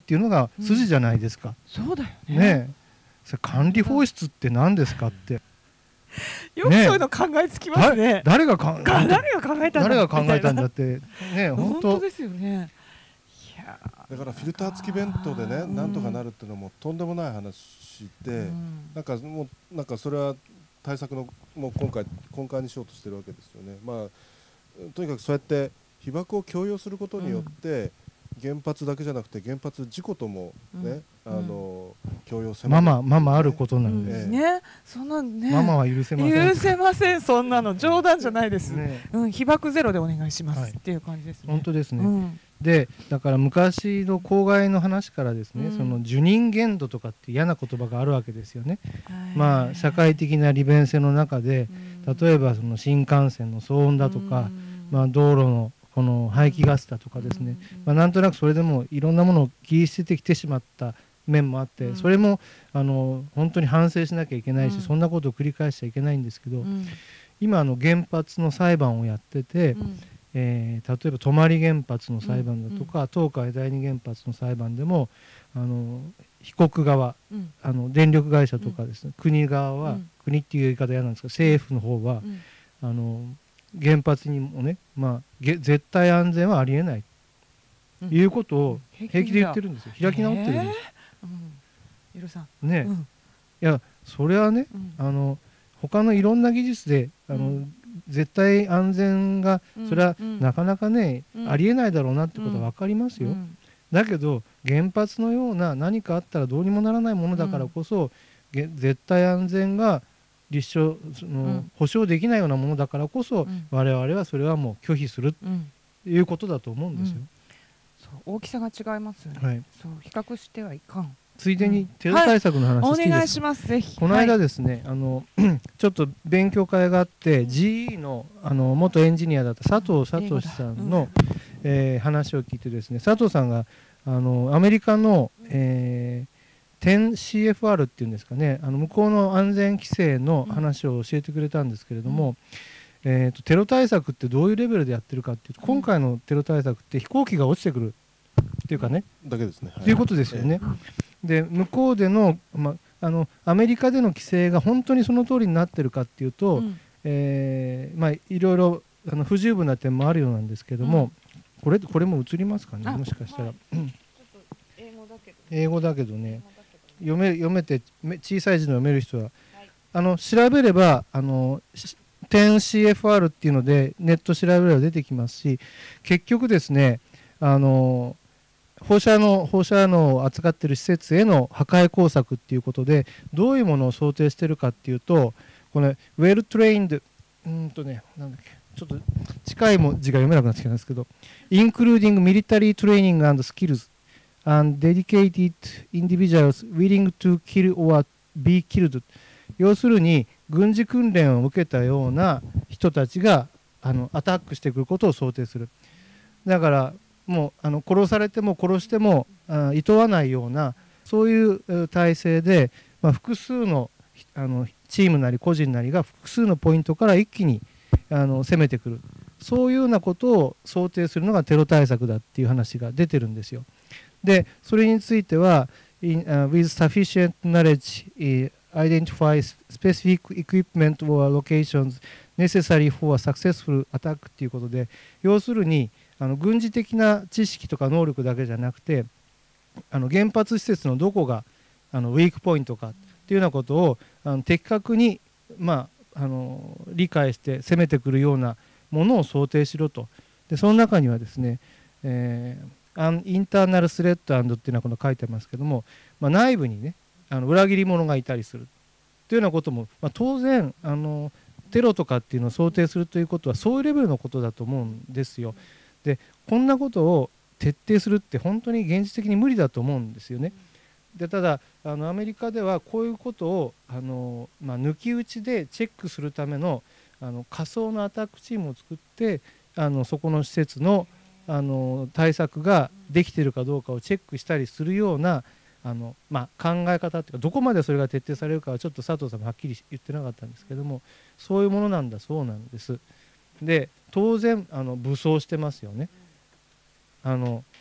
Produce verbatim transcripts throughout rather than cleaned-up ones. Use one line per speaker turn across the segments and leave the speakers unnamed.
っていうのが筋じゃないですか。
うん、そうだよね。
ねえ、それ管理放出って何ですかって。
よくそういうの考えつきますね。
誰が考えたんだ。
誰が考えたんだ。
誰が考えたんだってね、
本当ですよね。
いやだからフィルター付き弁当でね、なんとかなるっていうのもとんでもない話で、うん、なんかもうなんかそれは対策のもう今回根幹にしようとしてるわけですよね。まあとにかくそうやって被爆を強要することによって、うん、原発だけじゃなくて原発事故ともね、うん、あの強要せ
ままままあることなんです
ね。ね、そんなね。
ママは許せません。
許せません、そんなの冗談じゃないです。ね、うん、被爆ゼロでお願いします、はい、っていう感じですね。
本当ですね。うん、でだから昔の公害の話からですね、うん、その受任限度とかって嫌な言葉があるわけですよね。まあ社会的な利便性の中で、うん、例えばその新幹線の騒音だとか、うん、まあ道路のこの排気ガスだとかですね、うん、まあなんとなくそれでもいろんなものを切り捨ててきてしまった面もあって、うん、それもあの本当に反省しなきゃいけないし、うん、そんなことを繰り返しちゃいけないんですけど、うん、今あの原発の裁判をやってて、うん、えー、例えば泊原発の裁判だとか、うん、東海第二原発の裁判でもあの被告側、うん、あの電力会社とかですね、うん、国側は、うん、国っていう言い方嫌なんですけど政府の方は、うん、あの原発にもね、まあ、絶対安全はありえないということを平気で言ってるんですよ。開き直ってるんです。
ゆるさん
ね、うん、いやそれはね、うん、あの他のいろんな技術であの、うん、絶対安全がそれはなかなかね、うん、ありえないだろうなってことは分かりますよ、うん、だけど原発のような何かあったらどうにもならないものだからこそ、うん、絶対安全が立証その、うん、保証できないようなものだからこそ、うん、我々はそれはもう拒否するということだと思うんですよ、うん、
そう大きさが違いますよね、はい、そう比較してはいかん。
ついでにテロ対策の話していいですか、
はい、お願いします。ぜひ。
この間ですね、はい、あのちょっと勉強会があって ジーイー の, あの元エンジニアだった佐藤聡さんの、うんえー、話を聞いてですね、佐藤さんがあのアメリカの、えー テンシーエフアール っていうんですかね、あの向こうの安全規制の話を教えてくれたんですけれども、うんえー、とテロ対策ってどういうレベルでやってるかっていうと、今回のテロ対策って飛行機が落ちてくるっていうかね、
だけですね。
ということですよね。で向こうでの、ま、あのアメリカでの規制が本当にその通りになってるかっていうと、うんえーまあ、いろいろあの不十分な点もあるようなんですけども、うん、これこれも映りますかね、もしかしたら、はい、英語だけど、英語だけどね、読め読めて小さい字の読める人は、はい、あの調べればあの テンシーエフアール っていうのでネット調べれば出てきますし、結局ですねあの放射能放射能を扱っている施設への破壊工作っていうことでどういうものを想定しているかっていうと、これ well trained うんとねなんだっけちょっと近い文字が読めなくなってきたんですけど including military training and skills and dedicated individuals willing to kill or be killed、 要するに軍事訓練を受けたような人たちがあのアタックしてくることを想定する。だからもうあの殺されても殺してもいとわないようなそういう体制で、まあ、複数の、あのチームなり個人なりが複数のポイントから一気にあの攻めてくる、そういうようなことを想定するのがテロ対策だっていう話が出てるんですよ。でそれについては in,、uh, with sufficient knowledge、uh, identify specific equipment or locations necessary for a successful attack っていうことで、要するにあの軍事的な知識とか能力だけじゃなくて、あの原発施設のどこがあのウィークポイントかっていうようなことをあの的確に、まあ、あの理解して攻めてくるようなものを想定しろと。でその中にはですね、えー、インターナルスレッド&っていうのはこの書いてますけども、まあ、内部にねあの裏切り者がいたりするというようなことも、まあ、当然あのテロとかっていうのを想定するということはそういうレベルのことだと思うんですよ。でこんなことを徹底するって本当に現実的に無理だと思うんですよね。でただあのアメリカではこういうことをあの、まあ、抜き打ちでチェックするための、あの仮想のアタックチームを作ってあのそこの施設の、あの対策ができているかどうかをチェックしたりするようなあの、まあ、考え方っていうか、どこまでそれが徹底されるかはちょっと佐藤さんもはっきり言ってなかったんですけども、そういうものなんだそうなんです。で当然あの武装してますよね。あの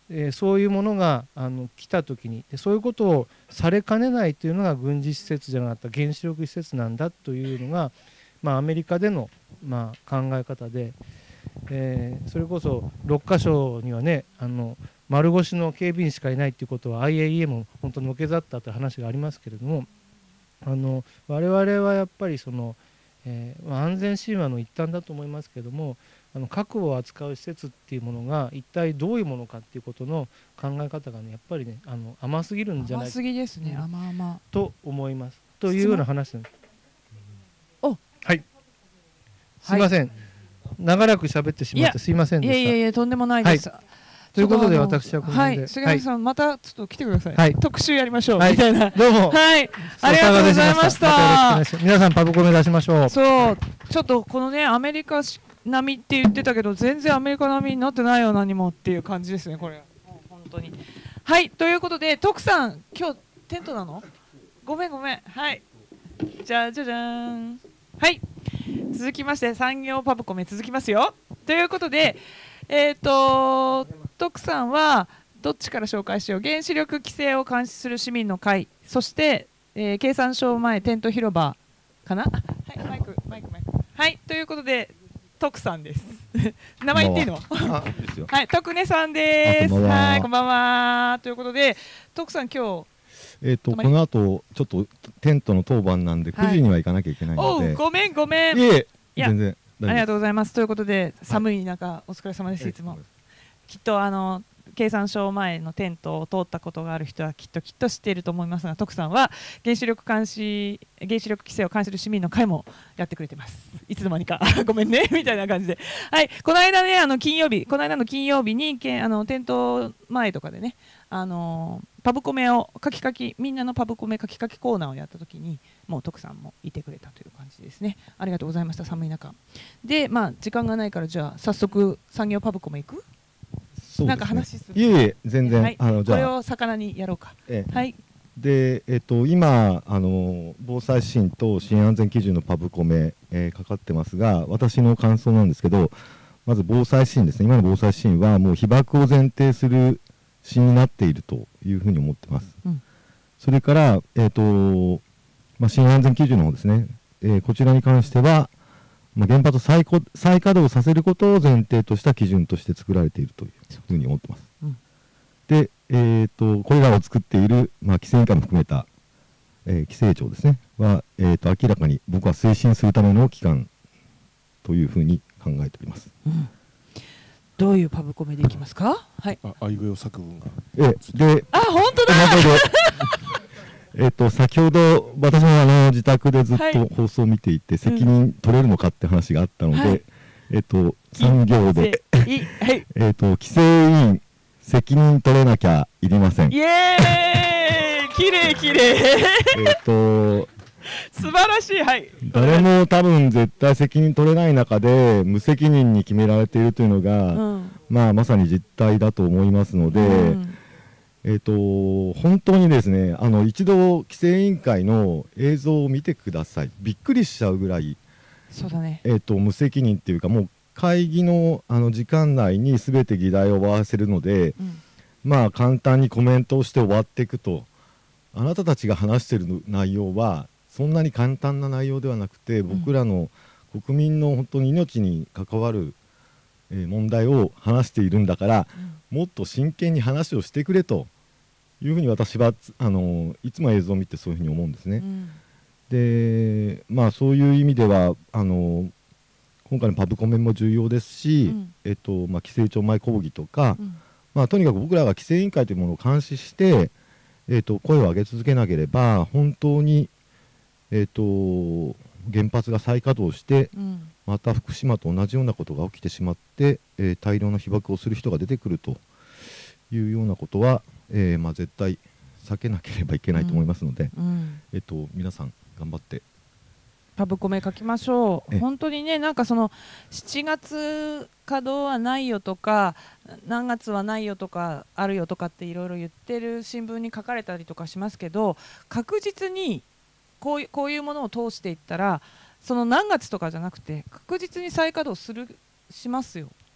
えー、そういうものがあの来た時にでそういうことをされかねないというのが軍事施設じゃなかった原子力施設なんだというのが、まあ、アメリカでの、まあ、考え方で、えー、それこそろっかしょにはねあの丸腰の警備員しかいないということは アイエーイーエー も本当のけざったという話がありますけれども、あの我々はやっぱりその、えーまあ、安全神話の一端だと思いますけれども、あの核を扱う施設っていうものが一体どういうものかっていうことの考え方がねやっぱりねあの甘すぎるんじゃない
甘すぎですね、甘々
と思いますというような話です。
お
はいすいません、はい、長らく喋ってしまってすいませんでした。
いやいやいやとんでもないです、はい、
ということで私はこの辺で、
はい、杉本さん、はい、またちょっと来てください、
はい、
特集やりましょう、
はい、
みたいな。
どうも、
はい、ありがとうございました。
また皆さんパブコメ出しましょう。
そうちょっとこのねアメリカ並みって言ってたけど全然アメリカ並みになってないよ何もっていう感じですねこれ本当に。はいということで徳さん今日テントなの？ごめんごめん。はいじゃじゃじゃーん。はい続きまして産業パブコメ続きますよ。ということでえっ、ー、と徳さんはどっちから紹介しよう。原子力規制を監視する市民の会、そして、えー、経産省前テント広場かな。はいマイクマイクマイク。はいということで徳さんです。名前言っていいの？はい、徳根さんです。はい、こんばんは。ということで、徳さん今日
えっとこの後ちょっとテントの当番なんでくじには行かなきゃいけないので。
おう、ごめんごめん。
いえ、全然。
ありがとうございます。ということで寒い中お疲れ様です。いつも。きっとあの経産省前のテントを通ったことがある人はきっときっと知っていると思いますが、徳さんは原子力監視原子力規制を監視する市民の会もやってくれてます。いつの間にかごめんねみたいな感じで、はい、この間ねあの金曜日この間の金曜日にけあのテント前とかでねあのパブコメを書き書きみんなのパブコメ書き書きコーナーをやった時にもう徳さんもいてくれたという感じですね。ありがとうございました。寒い中でまあ時間がないからじゃあ早速産業パブコメ行く？ね、なんか話する。
いえいえ全然、はい、
あのじゃあこれを魚にやろうか。
ええ、
はい。
でえっと今あの防災指針と新安全基準のパブコメ、えー、かかってますが、私の感想なんですけど、まず防災指針ですね。今の防災指針はもう被爆を前提する指針になっているというふうに思ってます。うん、それからえっとまあ新安全基準の方ですね。えー、こちらに関しては。まあ原発を 再, 再稼働させることを前提とした基準として作られているというふうに思ってます。うん、で、えーと、これらを作っている、まあ、規制委員会も含めた、えー、規制庁ですねは、えーと、明らかに僕は推進するための機関というふうに考えております。
うん、どういうパブコメでいきますか？はい。
あ、あいうえお作文が。
えで、
あ、本当だ。
えっと先ほど私もあの自宅でずっと放送を見ていて、はい、責任取れるのかって話があったので、はい、えっと産業でえっと規制委員責任取れなきゃいりません。
イエーイ、きれいきれい。
えっと
素晴らしい。はい。
誰も多分絶対責任取れない中で無責任に決められているというのが、うん、まあまさに実態だと思いますので。うんえーと本当にですねあの一度規制委員会の映像を見てください。びっくりしちゃうぐらい
そうだね、
えーと無責任っていうかもう会議 の, あの時間内に全て議題を終わらせるので、うん、まあ簡単にコメントをして終わっていくと、あなたたちが話している内容はそんなに簡単な内容ではなくて、うん、僕らの国民の本当に命に関わる、えー、問題を話しているんだから、うん、もっと真剣に話をしてくれというふうに私はあのいつも映像を見てそういうふうに思うんですね。うん、でまあそういう意味ではあの今回のパブコメも重要ですし、うんえっとまあ、規制庁前講義とか、うんまあ、とにかく僕らが規制委員会というものを監視して、えっと、声を上げ続けなければ本当に、えっと、原発が再稼働して、うん、また福島と同じようなことが起きてしまって、えー、大量の被爆をする人が出てくるというようなことはえーまあ、絶対避けなければいけないと思いますので、うんうん、えっと、皆さん頑張って
パブコメ書きましょう。本当にねなんかそのしちがつ稼働はないよとか何月はないよとかあるよとかっていろいろ言ってる新聞に書かれたりとかしますけど、確実にこういう、こういうものを通していったらその何月とかじゃなくて確実に再稼働するしますよ。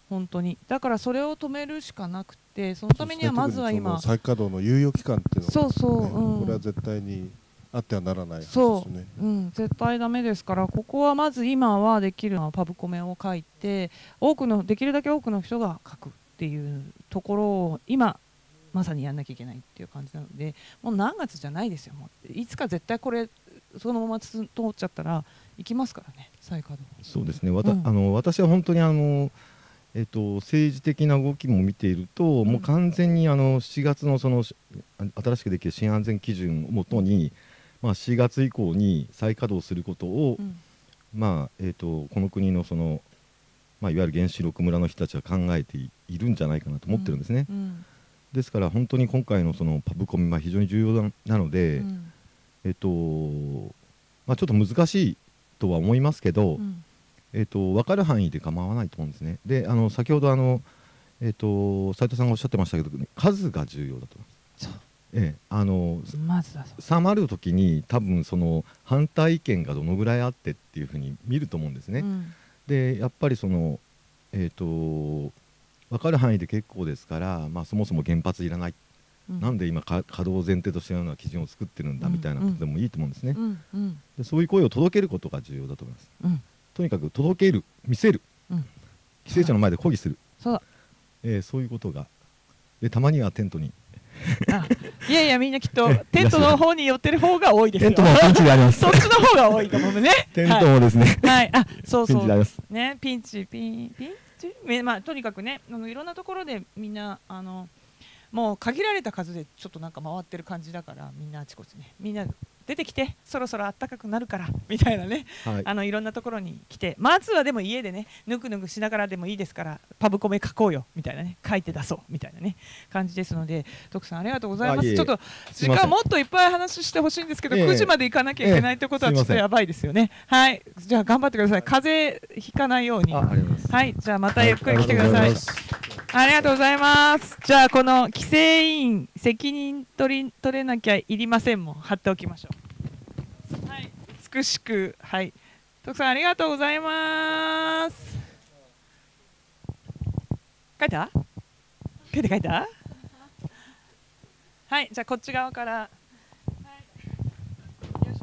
本当にだからそれを止めるしかなくて、そのためにはまずは今、
再稼働の猶予期間っていうのが、
そうそう、うん、
これは絶対にあってはならない話です
そ
ね。
う、うん、絶対ダメですから、ここはまず今はできるのはパブコメを書いて、多くのできるだけ多くの人が書くっていうところを今まさにやんなきゃいけないっていう感じなので、もう何月じゃないですよ。もういつか絶対これそのまま通っちゃったら行きますからね、再稼働。
そうですね。わた、
うん、
あの私は本当にあの。えっと、政治的な動きも見ていると、うん、もう完全にあのしがつのその新しくできる新安全基準をもとに、まあ、しがつ以降に再稼働することを、うん、まあえっと、この国のその、まあ、いわゆる原子力村の人たちは考えているんじゃないかなと思ってるんですね。うんうん、ですから本当に今回のそのパブコメ、まあ、非常に重要なので、うん、えっとまあ、ちょっと難しいとは思いますけど、うん、えー、と分かる範囲で構わないと思うんですね。で、あの先ほどあの、えー、と斉藤さんがおっしゃってましたけど、ね、数が重要だと思います。そう、ええ、あの
まずだ
収まるときに多分その反対意見がどのぐらいあってっていうふうに見ると思うんですね。うん、でやっぱりその、えー、と分かる範囲で結構ですから、まあ、そもそも原発いらない、うん、なんで今稼働を前提としたような基準を作ってるんだみたいなことでもいいと思うんですね。うんうん、でそういう声を届けることが重要だと思います。うん、とにかく届ける、見せる、うん、規制庁の前で抗議する、
そう、
えー、そういうことがで、たまにはテントに
あ、いやいや、みんなきっとテントの方に寄ってる方が多いですよ。
テントもピンチであります。
そっちの方が多いと思うね。
テントもですね、
はい、はい、あ、そうそう、
ピンチであります。
ね、ピンチ、ピン、ピンチ、まあ、とにかくね、あのいろんなところでみんなあのもう限られた数でちょっとなんか回ってる感じだから、みんなあちこちね、みんな出てきてそろそろ暖かくなるからみたいなね、はい、あのいろんなところに来て、まずはでも家でねぬくぬくしながらでもいいですからパブコメ書こうよみたいなね、書いて出そうみたいなね感じですので、徳さんありがとうございます。いえいえ、ちょっと時間もっといっぱい話してほしいんですけど、くじまで行かなきゃいけないってことはちょっとやばいですよね。はい、じゃあ頑張ってください。風邪ひかないように。
あ、ありがとうございます。
はい、じゃあまたゆっくり来てください。ありがとうございます。じゃあこの規制委員責任取り取れなきゃいりませんも貼っておきましょう。はい、美しく、はい、徳さんありがとうございます。書いた？書いて書いた？はい、じゃあこっち側から。はい、よいしょ。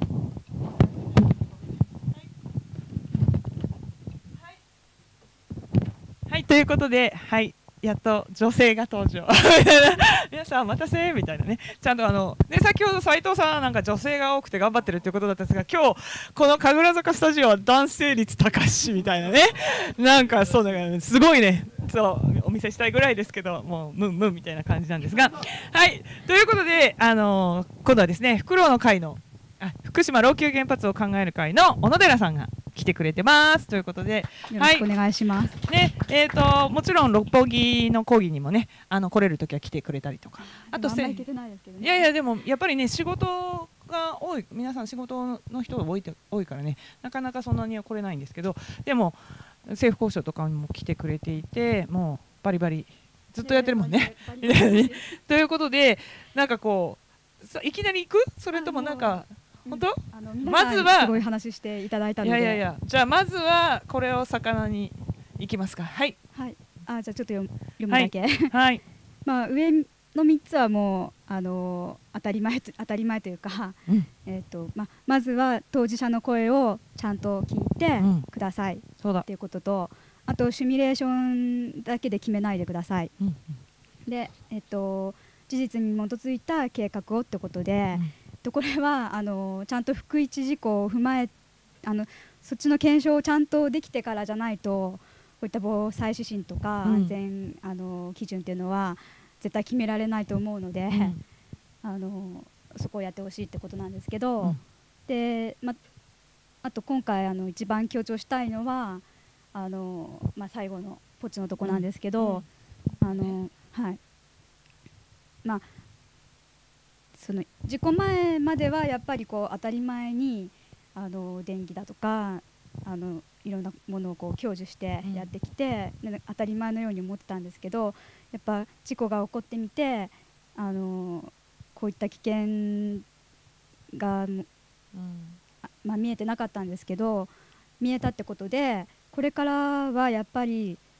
はい、はい、ということで、はい。やっと女性が登場皆さんお待たせみたいなね、ちゃんとあの、ね、先ほど斉藤さんはなんか女性が多くて頑張ってるということだったんですが、今日この神楽坂スタジオは男性率高しみたいなね、なんかそうだから、ね、すごいね、そうお見せしたいぐらいですけど、もうムンムンみたいな感じなんですが、はいということで、あのー、今度はですね、フクロウの会のあ福島老朽原発を考える会の小野寺さんが来てくれてますということで、
よろしくお願いします。
はい、ね、えーともちろん六本木の講義にもね、あの来れるときは来てくれたりとか、あとせ、いやいやでもやっぱりね仕事が多い、皆さん仕事の人が多い多いからね、なかなかそんなには来れないんですけど、でも政府交渉とかにも来てくれていて、もうバリバリずっとやってるもんね。ということで、なんかこういきなり行く？それともなんか。本当？
あのまずはすごい話していただいたので、
いやいやいや、じゃあまずはこれを魚に行きますか。はい。
はい。あ、じゃあちょっと読む、読むだけ。はい。
はい、
まあ上のみっつはもうあの当たり前当たり前というか、うん、えっとまあまずは当事者の声をちゃんと聞いてください、うん、そうだっていうことと、あとシミュレーションだけで決めないでください。うん、で、えっと事実に基づいた計画をってことで。うん、これはあのちゃんと福一事項を踏まえ、あのそっちの検証をちゃんとできてからじゃないと、こういった防災指針とか安全、うん、あの基準っていうのは絶対決められないと思うので、うん、あのそこをやってほしいってことなんですけど、うん、で、ま、あと今回あの一番強調したいのはあの、まあ、最後のポチのとこなんですけど、うん、あのはい、まあその事故前まではやっぱりこう当たり前にあの電気だとかあのいろんなものをこう享受してやってきて、うん、当たり前のように思ってたんですけど、やっぱ事故が起こってみてあのこういった危険が、うんまあ、見えてなかったんですけど、見えたってことで、これからはやっぱり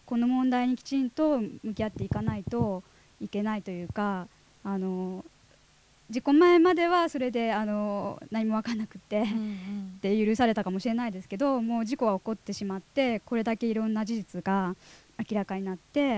この問題にきちんと向き合っていかないといけないというか、あの事故前まではそれであの何も分からなくて、うんうん、で許されたかもしれないですけど、もう事故が起こってしまってこれだけいろんな事実が明らかになって、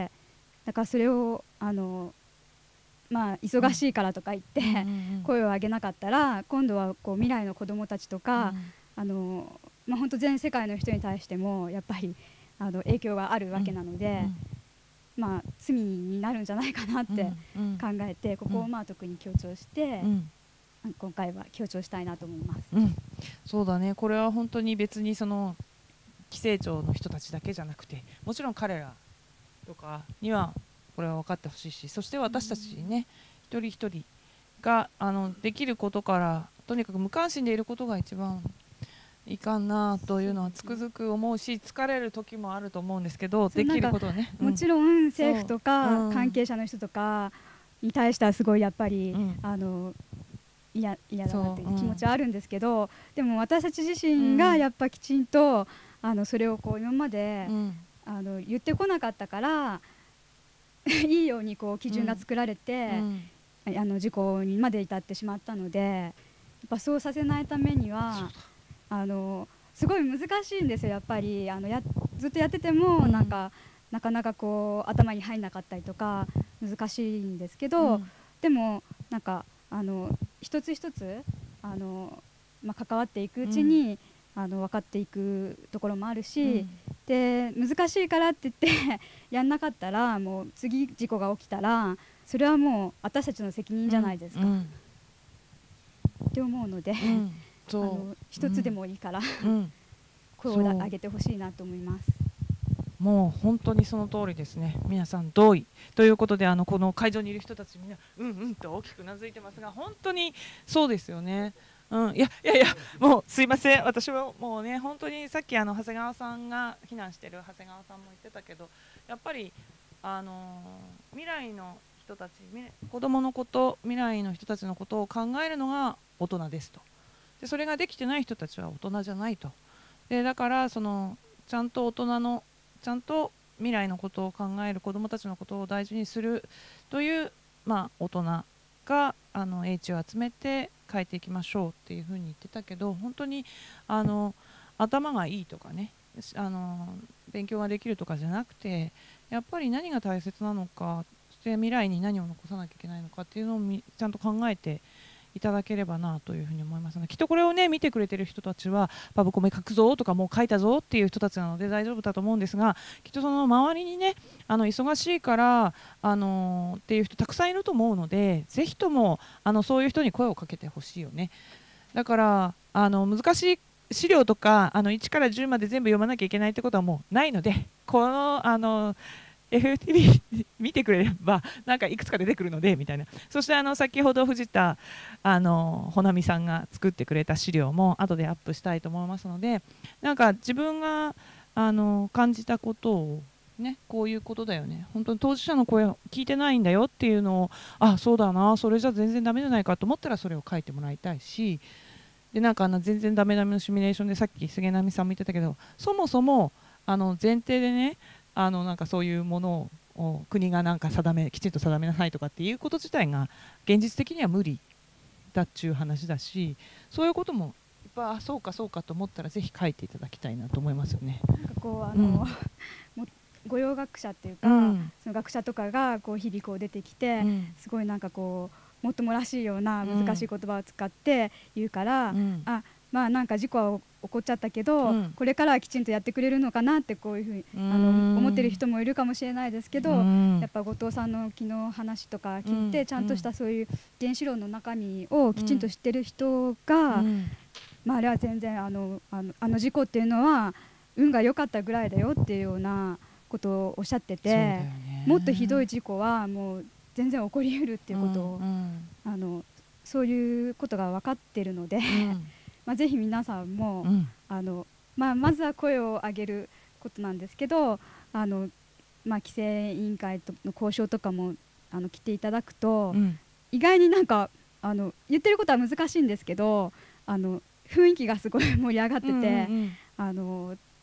だからそれをあの、まあ、忙しいからとか言って、うんうんうん、声を上げなかったら今度はこう未来の子どもたちとか、うん、あのまあ、本当全世界の人に対してもやっぱりあの影響があるわけなので、うんうん、まあ、罪になるんじゃないかなって考えて、うん、ここをまあ特に強調して、うん、今回は強調したいなと思います、
うん、そうだね。これは本当に別にその規制庁の人たちだけじゃなくて、もちろん彼らとかにはこれは分かってほしいし、そして私たちね、うん、一人一人があのできることからとにかく無関心でいることが一番いかんなというのはつくづく思うし、疲れる時もあると思うんですけど、できることはね、
もちろん政府とか関係者の人とかに対してはすごいやっぱり、うん、あの嫌だなっていう気持ちはあるんですけど、うん、でも私たち自身がやっぱきちんとあのそれをこう今まで、うん、あの言ってこなかったからいいようにこう基準が作られて、うん、あの事故にまで至ってしまったので、やっぱそうさせないためにはあのすごい難しいんですよ。やっぱりあのやずっとやっててもなんか、うん、なかなかこう頭に入んなかったりとか難しいんですけど、うん、でもなんかあの一つ一つあの、まあ、関わっていくうちに、うん、あの分かっていくところもあるし、うん、で難しいからって言ってやんなかったらもう次事故が起きたらそれはもう私たちの責任じゃないですか、うん、って思うので、うん、あの一つでもいいから、うん、声を上げてほしいなと思います。
もう本当にその通りですね。皆さん同意ということで、あのこの会場にいる人たちみんなうんうんと大きくうなずいてますが、本当にそうですよね。うん、いやいやいや、もうすいません、私はもうね本当にさっきあの長谷川さんが避難してる長谷川さんも言ってたけど、やっぱりあのー、未来の人たち、子どものこと、未来の人たちのことを考えるのが大人ですと。でそれができてない人たちは大人じゃないと。でだからそのちゃんと大人のちゃんと未来のことを考える子どもたちのことを大事にするという、まあ、大人があの英知を集めて変えていきましょうっていうふうに言ってたけど、本当にあの頭がいいとかね、あの勉強ができるとかじゃなくて、やっぱり何が大切なのか、そして未来に何を残さなきゃいけないのかっていうのをみちゃんと考えていただければなというふうに思いますので、きっとこれをね見てくれてる人たちはパブコメ書くぞとかもう書いたぞっていう人たちなので大丈夫だと思うんですが、きっとその周りにねあの忙しいからあのー、っていう人たくさんいると思うので、ぜひともあのそういう人に声をかけてほしいよね。だからあの難しい資料とかあのいちからじゅうまで全部読まなきゃいけないってことはもうないので、このあのエフエフティービー 見てくれればなんかいくつか出てくるのでみたいな。そしてあの先ほど藤田あのほなみさんが作ってくれた資料も後でアップしたいと思いますので、なんか自分があの感じたことをね、こういうことだよね、本当に当事者の声を聞いてないんだよっていうのを、あそうだな、それじゃ全然ダメじゃないかと思ったらそれを書いてもらいたいし、でなんかあの全然ダメダメのシミュレーションでさっき菅波さんも言ってたけど、そもそもあの前提でね、あのなんかそういうものを国がなんか定めきちんと定めなさいとかっていうこと自体が現実的には無理だっちゅう話だし、そういうこともいっぱいあそうかそうかと思ったらぜひ書いていただきたいなと思いますよね。
なんかこうあの、うん、御用学者っていうか、うん、その学者とかがこう日々こう出てきて、うん、すごいなんかこうもっともらしいような難しい言葉を使って言うから、うん、あまあなんか事故は起こっちゃったけど、うん、これからはきちんとやってくれるのかなってこういうふうにあの思ってる人もいるかもしれないですけど、やっぱ後藤さんの昨日話とか聞いて、ちゃんとしたそういう原子炉の中身をきちんと知ってる人が、まああれは全然あのあのあの事故っていうのは運が良かったぐらいだよっていうようなことをおっしゃってて、もっとひどい事故はもう全然起こりうるっていうことを、あのそういうことが分かってるので。まあ、ぜひ皆さんも、うん、あのまあ、まずは声を上げることなんですけど、あの、まあ、規制委員会との交渉とかもあの来ていただくと、うん、意外になんかあの言ってることは難しいんですけど、あの雰囲気がすごい盛り上がってて、うんうんうん、あの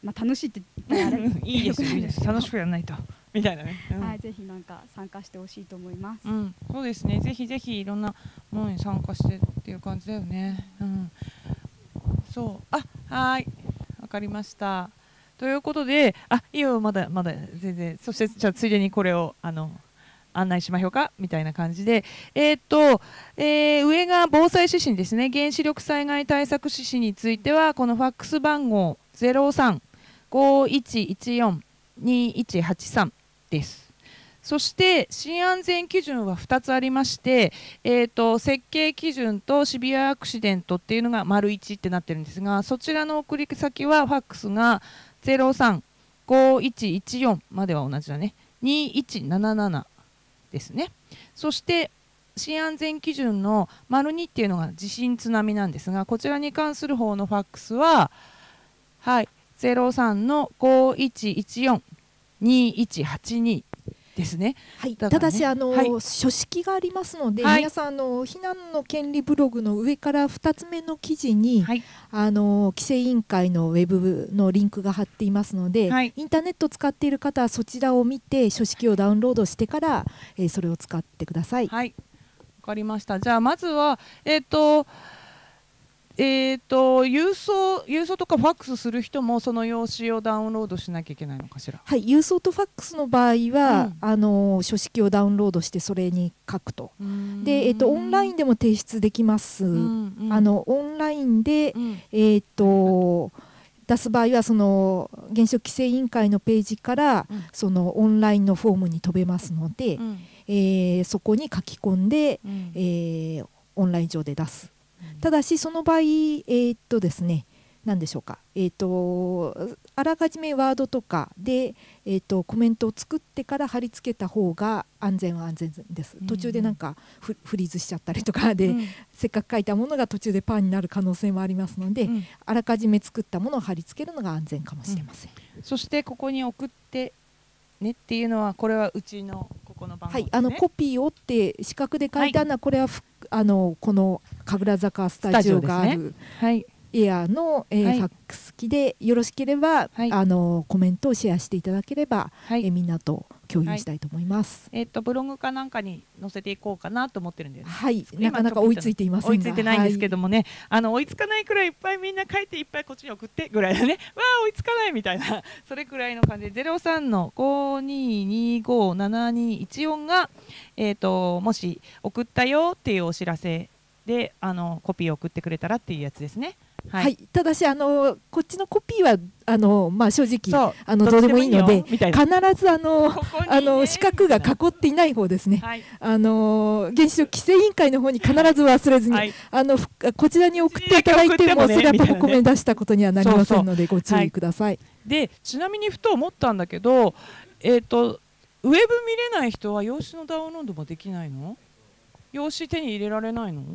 まあ楽しいって言ったら
いいですいいです楽しくやらないとみたいなね、
うん、はい、ぜひなんか参加してほしいと思います、
うん、そうですね、ぜひぜひいろんなものに参加してっていう感じだよね、うん、そうあはいわかりましたということで、あいいよまだまだ全然、そしてじゃあついでにこれをあの案内しましょうかみたいな感じで、えー、っと、えー、上が防災指針ですね。原子力災害対策指針についてはこのファックス番号 ゼロさん ごいちいちよん にいちはちさん です。そして新安全基準はふたつありまして、えー、と設計基準とシビアアクシデントっていうのが丸いちってなってるんですが、そちらの送り先はファックスが ゼロさん ごいちいちよん までは同じだね、にいちななななですね。そして新安全基準の丸にっていうのが地震津波なんですが、こちらに関する方のファックスは、はい、ゼロさんのごいちいちよん にいちはちにですね。
はい、だね、ただしあの、はい、書式がありますので、はい、皆さんあの避難の権利ブログの上からふたつめの記事に、はい、あの規制委員会のウェブのリンクが貼っていますので、はい、インターネットを使っている方はそちらを見て書式をダウンロードしてから、えー、それを使ってください。
はい、わかりました。じゃあまずはえっとえーと郵送郵送とかファックスする人もその用紙をダウンロードしなきゃいけないのかしら。
はい、郵送とファックスの場合は、うん、あの書式をダウンロードしてそれに書くと。で、えーとオンラインでも提出できます。うんうん、あのオンラインで、うん、えーと出す場合はその原子力規制委員会のページから、うん、そのオンラインのフォームに飛べますので、うん、えー、そこに書き込んで、うん、えー、オンライン上で出す。ただしその場合、えー、っとですね、何でしょうか、えー、っとあらかじめワードとかで、えー、っとコメントを作ってから貼り付けた方が安全は安全です。途中でなんかフリーズしちゃったりとかで、うん、せっかく書いたものが途中でパーになる可能性もありますので、うん、あらかじめ作ったものを貼り付けるのが安全かもしれません。
うん、そしてここに送ってねっていうのは、これはうちのここの番号ですね。
はい、あのコピーをって四角で書いてあるのは、これはあのこの神楽坂スタジオがあるエアの、えーはい、ファックス機でよろしければ、はい、あのコメントをシェアしていただければ、はい、えー、みんなと共有したいと思います。
はい、えー、とブログかなんかに載せていこうかなと思ってるんです。
はい、なかなか追いついていませんが、
追いついてないんですけどもね、はい、あの追いつかないくらいいっぱいみんな書いていっぱいこっちに送ってぐらいだね。わあ追いつかないみたいなそれくらいの感じで ゼロさんのごににごななにいちよん が、えー、ともし送ったよっていうお知らせであのコピーを送ってくれたらっていうやつですね。
はい、はい、ただしあのこっちのコピーはあの、まあ、正直あのどうでもいいので、必ずあのここ、ね、あの四角が囲っていない方ですね、はい、あの原子力規制委員会の方に必ず忘れずに、はい、あのこちらに送っていただいても、ね、それはポコメ出したことにはなりませんので、ご注意ください。
はい、でちなみにふと思ったんだけど、えーと、ウェブ見れない人は用紙のダウンロードもできないの？用紙手に入れられないの？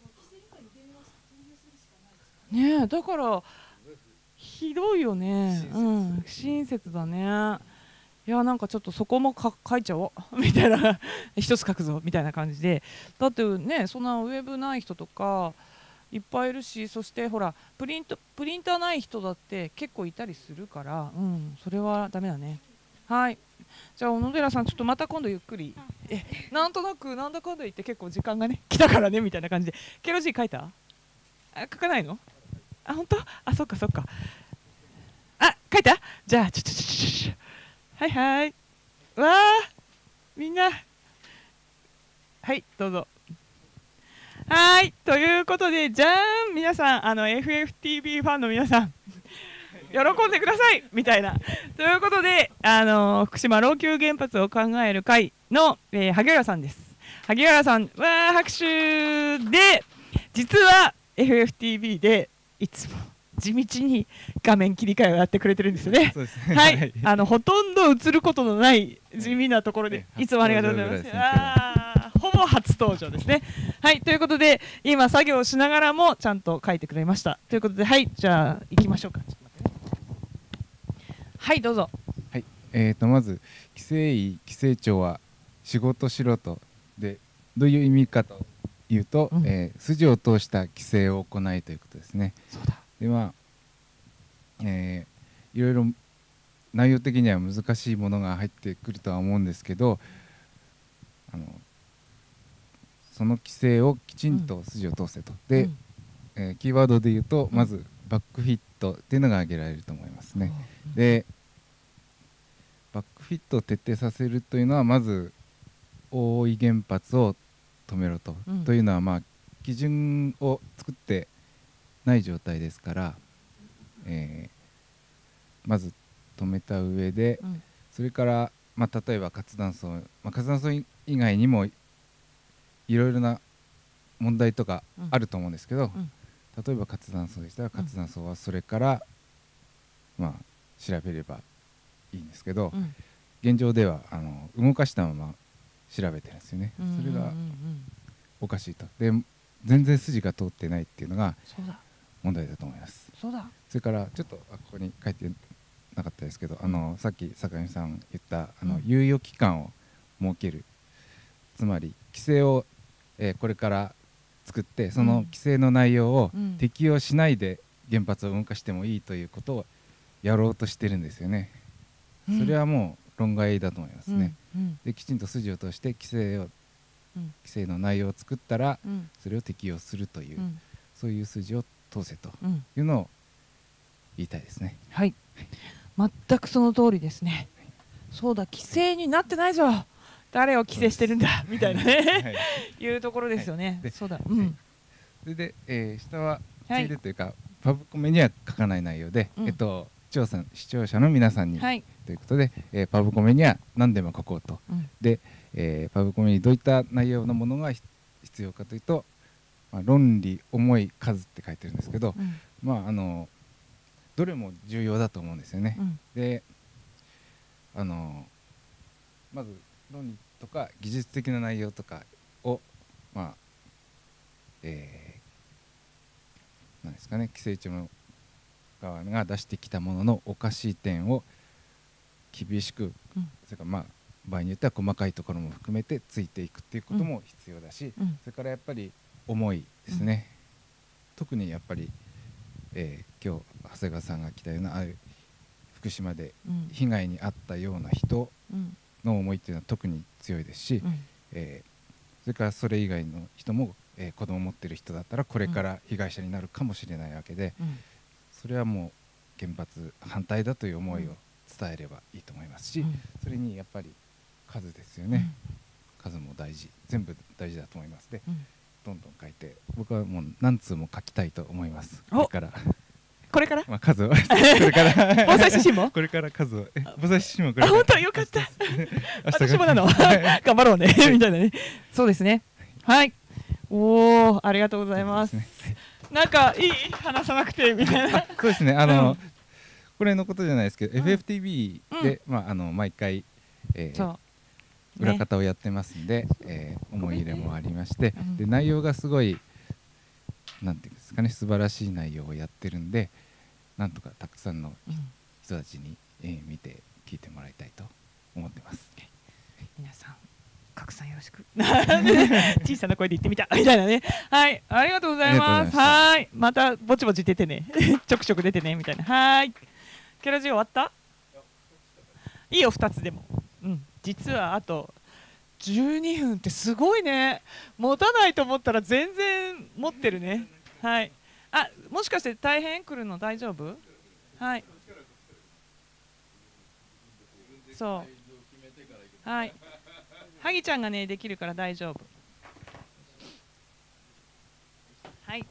ねえ、だからひどいよね。うん、不親切だね。いや、なんかちょっとそこもか書いちゃおうみたいな一つ書くぞみたいな感じで、だってね、そんなウェブない人とかいっぱいいるし、そしてほらプリントプリンターない人だって結構いたりするから、うん、それはダメだね。はい。じゃあ小野寺さん、ちょっとまた今度ゆっくり、えなんとなくなんだかんだ言って結構時間がね来たからねみたいな感じで。ケロジー書いた？あ、書かないの？あ、本当？あ、そっかそっか。あ、書いた？じゃあちょちょちょちょはいはい。わあ、みんなはいどうぞ。はい、ということで、じゃーん、皆さん、あの エフエフティービー ファンの皆さん喜んでくださいみたいな。ということで、あの福島老朽原発を考える会の、えー、萩原さんです。萩原さん、わー拍手で、実は エフエフティービー でいつも地道に画面切り替えをやってくれてるんですよね。そうですね。はい、あのほとんど映ることのない地味なところで、いつもありがとうございます。あー、ほぼ初登場ですね。はい、ということで今作業をしながらもちゃんと書いてくれました。ということで、はい、じゃあ行きましょうか。ちょっと待ってね。はい、どうぞ。
はい、えーとまず規制委規制庁は仕事しろとで、どういう意味かというと、うん、えー、筋を通した規制を行いということですね。そうだ。では、えー、 いろいろ内容的には難しいものが入ってくるとは思うんですけど、あのその規制をきちんと筋を通せと、で、うんえー、キーワードで言うと、うん、まずバックフィットっていうのが挙げられると思いますね。うん、でバックフィットを徹底させるというのはまず大井原発を止めろと、うん、というのはまあ基準を作ってない状態ですから、えー、まず止めた上で、うん、それから、まあ、例えば活断層、まあ、活断層以外にもいろいろな問題とかあると思うんですけど、うん、例えば活断層でしたら活断層はそれから、うん、まあ調べればいいんですけど、うん、現状ではあの動かしたまま調べてるんですよね。それがおかしいと。で全然筋が通ってないっていうのが問題だと思います。
そうだ。
それからちょっとあここに書いてなかったですけど、あのさっき坂上さん言ったあの、うん、猶予期間を設ける、つまり規制を、えー、これから作ってその規制の内容を適用しないで原発を動かしてもいいということをやろうとしてるんですよね。うん、それはもう論外だと思いますね。うんうん、できちんと筋を通して規制を、うん、規制の内容を作ったら、うん、それを適用するという、うん、そういう筋を通せというのを言いたいですね。
はい、はい、全くその通りですね。はい、そうだ、規制になってないぞ、誰を規制してるんだみたいなね、はい、いうところですよね。はい、そうだ、うん、
それで、えー、下はついでというか、はい、パブコメには書かない内容で、うん、えっと視聴者、視聴者の皆さんに、はい、ということで、えー、パブコメには何でも書こうと、うん、で、えー、パブコメにどういった内容のものが必要かというと、まあ、論理、思い、数って書いてるんですけど、うん、まああのどれも重要だと思うんですよね。うん、であのまず論理とか技術的な内容とかをまあえー、なんですかね、規制庁の側が出してきたもののおかしい点を厳しく、うん、それからまあ場合によっては細かいところも含めてついていくっていうことも必要だし、うん、それからやっぱり思いですね。うん、特にやっぱり、えー、今日長谷川さんが来たようなああいう福島で被害に遭ったような人の思いっていうのは特に強いですし、うん、えー、それからそれ以外の人も、えー、子供を持ってる人だったらこれから被害者になるかもしれないわけで、うん、それはもう原発反対だという思いを伝えればいいと思いますし、うん、それにやっぱり数ですよね。うん、数も大事、全部大事だと思います。で、うん、どんどん書いて、僕はもう何通も書きたいと思います。これから
これから、
まあ、数をこれから
防災指針も
これから数を防災指針もこれから、
あ、本当よかった私もなの頑張ろうねみたいなね。そうですね。はい、おお、ありがとうございます。なんかいい、話さなくてみたいな。
そうですね、あの、うん、これのことじゃないですけど、うん、エフエフティービー で、うん、まあ、あの毎回、えー、裏方をやってますんで、ね、えー、思い入れもありまして、うん、で内容がすごいなんていうんですかね、素晴らしい内容をやってるんで、なんとかたくさんの人たちに、えー、見て聞いてもらいたいと思ってます。
皆さん拡散よろしく小さな声で言ってみたみたいなね。はい、ありがとうございます。はい、またぼちぼち出てねちょくちょく出てねみたいな。はい、ケロジ終わった？いいよ、ふたつでも。うん、実はあとじゅうにふんってすごいね。持たないと思ったら全然持ってるね。はい、あ、もしかして大変来るの大丈夫？はい、そうはい、はぎちゃんがねできるから大丈夫。はい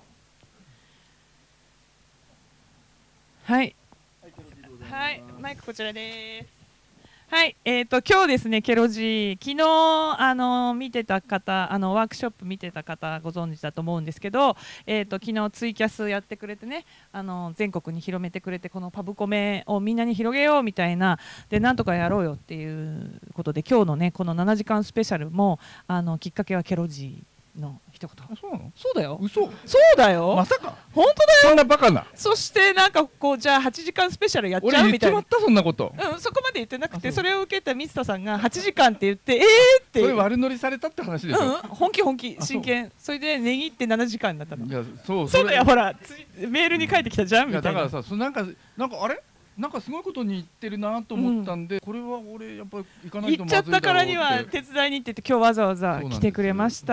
はいはい、マイクこちらです。はい、えーと今日ですね、ケロジー、昨日あの見てた方、あのワークショップ見てた方ご存知だと思うんですけど、えーと昨日ツイキャスやってくれてね、あの全国に広めてくれて、このパブコメをみんなに広げようみたいな、でなんとかやろうよっていうことで、今日のねこのななじかんスペシャルもあのきっかけはケロジーの一言。
あ、そうなの？
そうだよ。
嘘。
そうだよ。
まさか。
本当だよ。
そんなバカな。
そしてなんかこうじゃあはちじかんスペシャルやっちゃうみたいな。
俺言っちまったそんなこと。
うん、そこまで言ってなくて、それを受けたミスターさんがはちじかんって言ってえーって。
それ悪乗りされたって話でしょ。
うん、本気本気真剣。それで値切ってななじかんになったの。
いや、そう。
そうだよ、ほらメールに書いてきたじゃんみたいな。
だからさ、そなんかなんかあれ。 なんかすごいことに言ってるなと思ったんで、うん、これは俺やっぱり行かないとまずいだろうって。
行っちゃったからには手伝いに行ってて今日わざわざ来てくれました。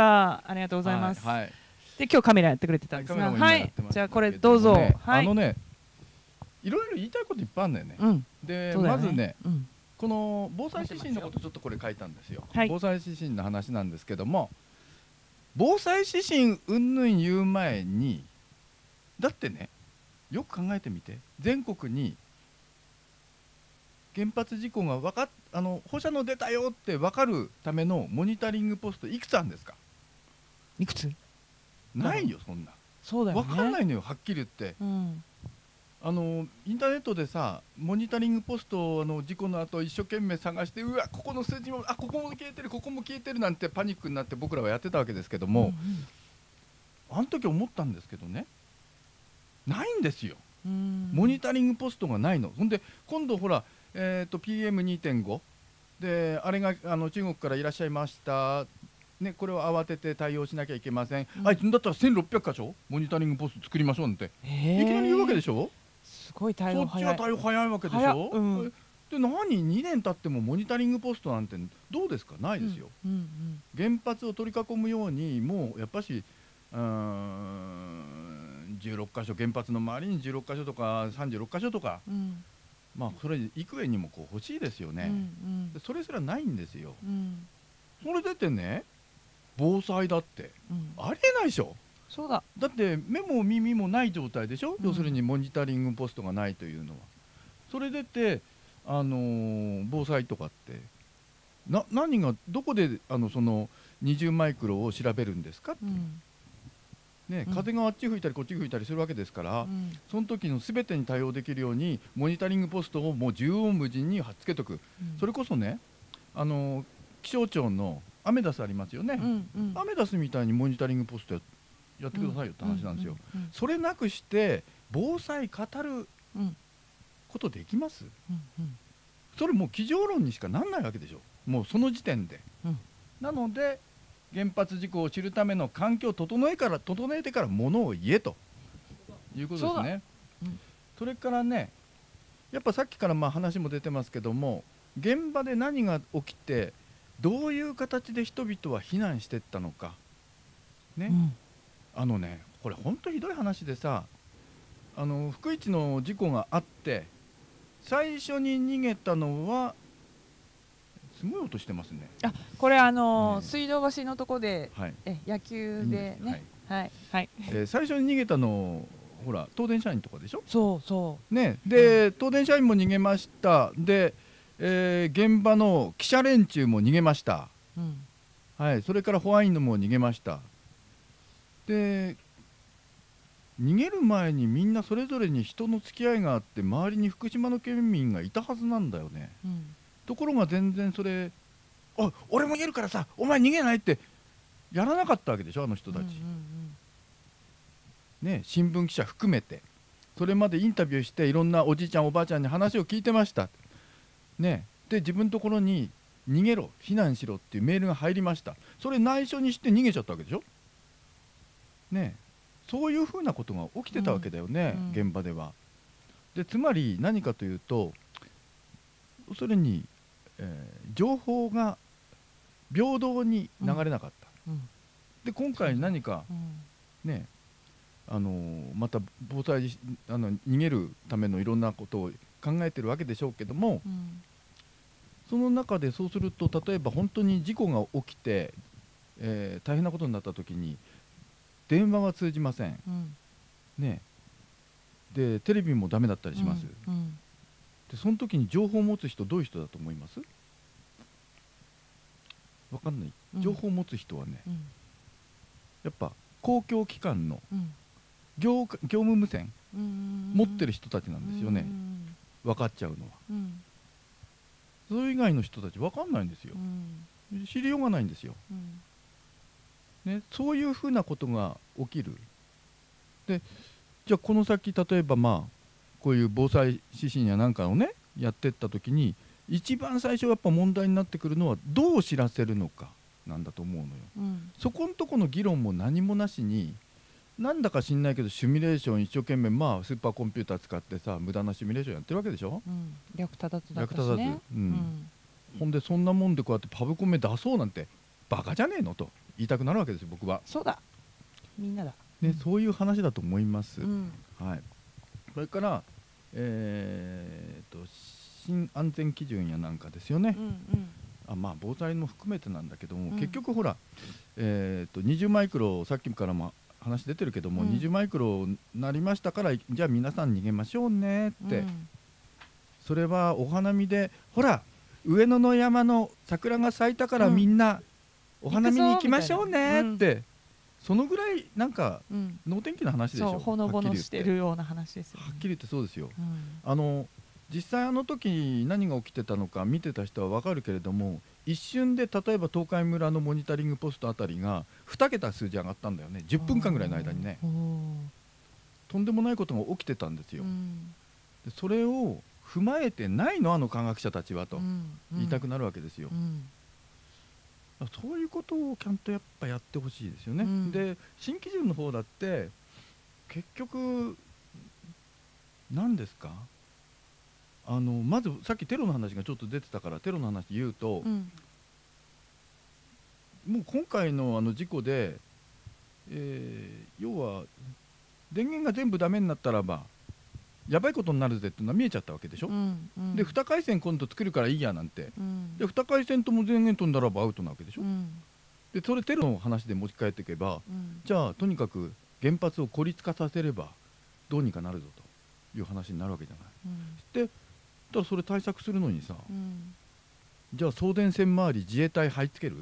ありがとうございます。はいはい、で今日カメラやってくれてたんですが、はい、じゃあこれどうぞ。
ね、
はい、
あのね、いろいろ言いたいこといっぱいあるんだよね。うん、で、ね、まずね、うん、この防災指針のことちょっとこれ書いたんですよ。はい、防災指針の話なんですけども、防災指針うんぬん言う前に、だってね、よく考えてみて、全国に原発事故が分かっあの放射能出たよって分かるためのモニタリングポストいくつあるんですか？
いくつ？
ないよ、そんな。
そうだよね。
分かんないのよ、はっきり言って。うん、あのインターネットでさ、モニタリングポストをあの事故の後一生懸命探して、うわここの数字もあここも消えてるここも消えてるなんてパニックになって僕らはやってたわけですけども、うんうん、あの時思ったんですけどね、ないんですよ。モニタリングポストがないの。ほんで今度ほら、えー、と ピーエムにてんご であれがあの中国からいらっしゃいました、ね、これを慌てて対応しなきゃいけません、うん、あいつだったらせんろっぴゃくかしょモニタリングポスト作りましょうなんていきなり言うわけでしょ。
すごい対応早い。
そっちは対応早いわけでしょ、うん、で何にねん経ってもモニタリングポストなんてどうですか？ないですよ、うんうんうん、原発を取り囲むようにもうやっぱしうーんじゅうろっかしょ、原発の周りにじゅうろっかしょとかさんじゅうろっかしょとか、うん、まあそれ幾重にもこう欲しいですよね、うんうん、でそれすらないんですよ、うん、それでってね防災だって、うん、ありえないでしょ。
そうだ。
だって目も耳もない状態でしょ、うん、要するにモニタリングポストがないというのは。それでってあのー、防災とかってな何がどこであのそのにじゅうマイクロを調べるんですかって、うんね、風があっち吹いたりこっち吹いたりするわけですから、うん、その時の全てに対応できるようにモニタリングポストをもう縦横無尽に貼っつけとく、うん、それこそねあの気象庁のアメダスありますよね、うんうん、アメダスみたいにモニタリングポスト や, やってくださいよって話なんですよ。それなくして防災語ることできます、うんうん、それもう机上論にしかなんないわけでしょ、もうその時点で、うん、なので原発事故を知るための環境を整えから整えてからものを言えということですね。そ,、うん、それからねやっぱさっきからまあ話も出てますけども、現場で何が起きてどういう形で人々は避難していったのかね、うん、あのねこれ本当ひどい話でさ、あの福市の事故があって最初に逃げたのはすごい音してますね。
あ、これあのーね、水道橋のとこで、はい、え野球でね、はいはい、
えー、最初に逃げたのほら東電社員とかでしょ。
そうそう
ね、で、うん、東電社員も逃げました。で、えー、現場の記者連中も逃げました、うん、はい、それから保安員のも逃げました。で逃げる前にみんなそれぞれに人の付き合いがあって周りに福島の県民がいたはずなんだよね、うん、ところが全然それあ俺も逃げるからさお前逃げないってやらなかったわけでしょあの人たち、うんうんうん、ね、新聞記者含めてそれまでインタビューしていろんなおじいちゃんおばあちゃんに話を聞いてました、ね、で自分のところに逃げろ避難しろっていうメールが入りました。それ内緒にして逃げちゃったわけでしょ、ね、そういうふうなことが起きてたわけだよね、うんうん、現場では。でつまり何かというと要するに、えー、情報が平等に流れなかった、うんうん、で今回何か、うん、ねあのー、また防災あの逃げるためのいろんなことを考えてるわけでしょうけども、うん、その中でそうすると例えば本当に事故が起きて、えー、大変なことになった時に電話は通じません、うん、ね、でテレビもダメだったりします、うんうん、でその時に情報を持つ人どういう人だと思います？わかんない、うん、情報を持つ人はね、うん、やっぱ公共機関の 業, 業務無線持ってる人たちなんですよね、分かっちゃうのは、うん、それ以外の人たち分かんないんですよ、うん、知りようがないんですよ、うんね、そういうふうなことが起きる。でじゃあこの先例えばまあこういう防災指針やなんかをねやっていった時に一番最初やっぱ問題になってくるのはどう知らせるのかなんだと思うのよ、うん、そこのとこの議論も何もなしになんだか知んないけどシミュレーション一生懸命まあスーパーコンピューター使ってさ無駄なシミュレーションやってるわけでしょ、
うん、略立たずだったしね。
略立たず、うんうん、ほんでそんなもんでこうやってパブコメ出そうなんてバカじゃねえのと言いたくなるわけですよ僕は。
そうだみんなだ、
ね、うん、そういう話だと思います、
うん、
はい。それからえー、と新安全基準やなんかですよね、うんうん、あまあ防災も含めてなんだけども、うん、結局ほら、えー、とにじゅうマイクロさっきからも話出てるけども、うん、にじゅうマイクロなりましたからじゃあ皆さん逃げましょうねって、うん、それはお花見でほら上野の山の桜が咲いたからみんなお花見に行きましょうねって、うん、そのぐらいなんか能天気な話でしょ、
そうほのぼのしてるような話ですよね。
はっきり言ってそうですよ、うん、あの実際あの時何が起きてたのか見てた人は分かるけれども一瞬で例えば東海村のモニタリングポストあたりがに桁数字上がったんだよね。じゅっぷんかんぐらいの間にねとんでもないことが起きてたんですよ、うん、でそれを踏まえてないのあの科学者たちはと言いたくなるわけですよ、うんうん、そういうことをちゃんとやっぱやってほしいですよね、うん、で新基準の方だって結局何ですか、あのまずさっきテロの話がちょっと出てたからテロの話言うと、うん、もう今回のあの事故で、えー、要は電源が全部ダメになったらばやばいことになるぜっていうのは見えちゃったわけでしょ、うんうん、でに回線今度作るからいいやなんて、うん、でに回線とも電源飛んだらばアウトなわけでしょ、うん、でそれテロの話で持ち帰っていけば、うん、じゃあとにかく原発を孤立化させればどうにかなるぞという話になるわけじゃない、うん、でだからそれ対策するのにさ、うん、じゃあ送電線周り自衛隊配り付ける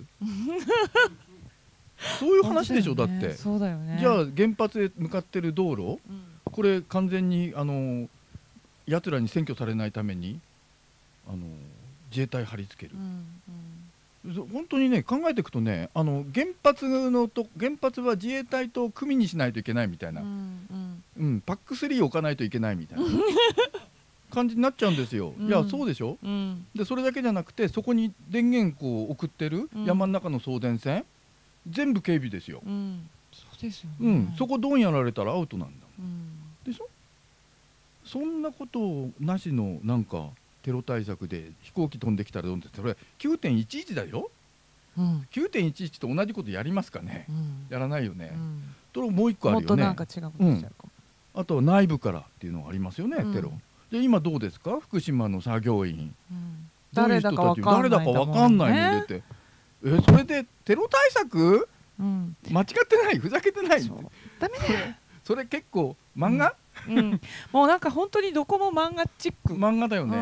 そういう話でしょ、だって。
そうだよね。
じゃあ原発へ向かってる道路、うん、これ完全にあの奴らに占拠されないためにあの自衛隊貼り付ける、うんうん、本当にね考えていくとね、あの原発のと原発は自衛隊と組にしないといけないみたいな、うんうんうん、パックスリー置かないといけないみたいな感じになっちゃうんですよ、うん、いやそうでしょ、うん、でそれだけじゃなくてそこに電源こう送ってる山の中の送電線、うん、全部警備ですよ、うん、
そうですよね、
うん、そこドンやられたらアウトなんだ、うん、でしょ。そんなことなしのなんかテロ対策で飛行機飛んできたらどうってそれ きゅうてんいちいち だよ、うん、きゅうてんいちいち と同じことやりますかね、うん、やらないよね、うん、ともう一個あるよね、もっとなんか違うことしちゃうかも、うん、あとは内部からっていうのがありますよね、うん、テロで今どうですか福島の作業員、うん、
誰だか分かんないんだもんね、誰だか分かんないのでって
えそれでテロ対策、うん、間違ってないふざけてない
ダメだよ
それ結構漫画、
うんうん、もうなんか本当にどこも漫画チック
漫画だよね、うん、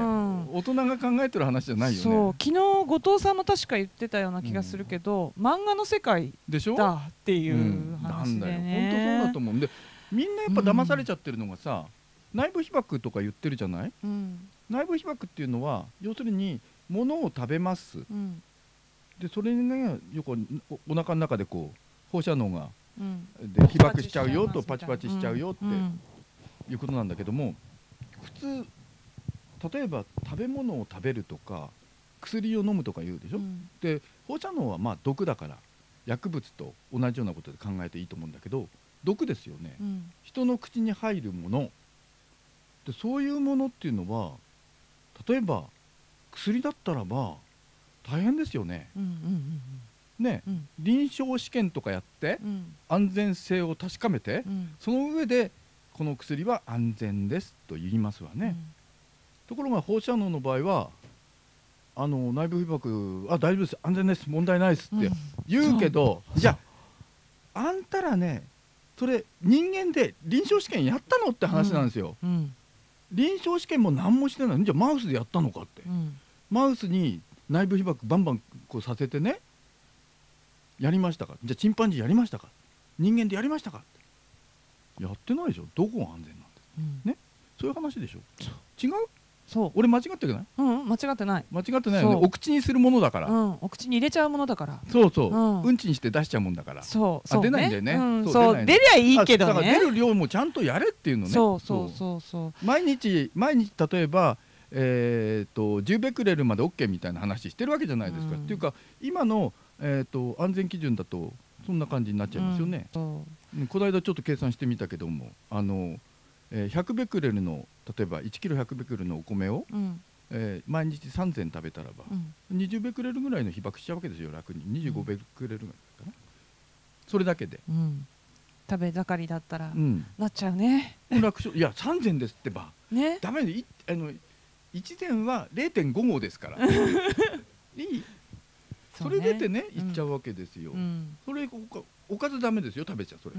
大人が考えてる話じゃないよね。
そう昨日後藤さんも確か言ってたような気がするけど、うん、漫画の世界だっていう話でね、うん、なんだよ本当そうだと思うんでみんなやっぱ騙されちゃってるのがさ、うん、内部被曝とか言ってるじゃない、うん、内部被曝っていうのは要するに物を食べます、うん、でそれがよく お, お腹の中でこう放射能が、うん、で被曝しちゃうよとパチパチしちゃうよって、うんうんいうことなんだけども普通例えば食べ物を食べるとか薬を飲むとか言うでしょ、うん、で放射能はまあ毒だから薬物と同じようなことで考えていいと思うんだけど毒ですよね、うん、人の口に入るものでそういうものっていうのは例えば薬だったらば大変ですよね、うんうんうんね、うん、臨床試験とかやって、うん、安全性を確かめて、うん、その上でこの薬は安全ですと言いますわね、うん、ところが放射能の場合はあの内部被曝あ大丈夫です安全です問題ないですって言うけど、うん、じゃああんたらねそれ人間で臨床試験やったのって話なんですよ、うんうん、臨床試験も何もしてないじゃあマウスでやったのかって、うん、マウスに内部被曝バンバンこうさせてねやりましたかじゃあチンパンジーやりましたか人間でやりましたかやってないでしょどこが安全なんです、うん、ねそういう話でしょ違うそう
俺間違ってない
うん間違ってない
間違ってないよねお口にするものだから、
うん、お口に入れちゃうものだから
そうそう、うん、うんちにして出しちゃうもんだから
そうそう、
ね、出ないんだよね、うん、
そう出りゃいいけどね
だから出る量もちゃんとやれっていうのね
そうそうそうそう
毎日毎日例えばえー、とじゅうベクレルまで OK みたいな話してるわけじゃないですか、うん、っていうか今の、えー、と安全基準だとそんな感じになっちゃいますよね。うん、この間ちょっと計算してみたけども、あの、えー、ひゃくベクレルの例えばいちキロひゃくベクレルのお米を、うん、えー、毎日さんぜん食べたらば、うん、にじゅうベクレルぐらいの被爆しちゃうわけですよ。楽ににじゅうごベクレルぐらいかな、それだけで、うん、
食べ盛りだったら、うん、なっちゃうね。
楽勝いやさんぜんですってば、ね、ダメでいあのいちぜんは れいてんご 合ですからいいそれ出てねいっちゃうわけですよ。うん、それおかずダメですよ、食べちゃそれ、うん、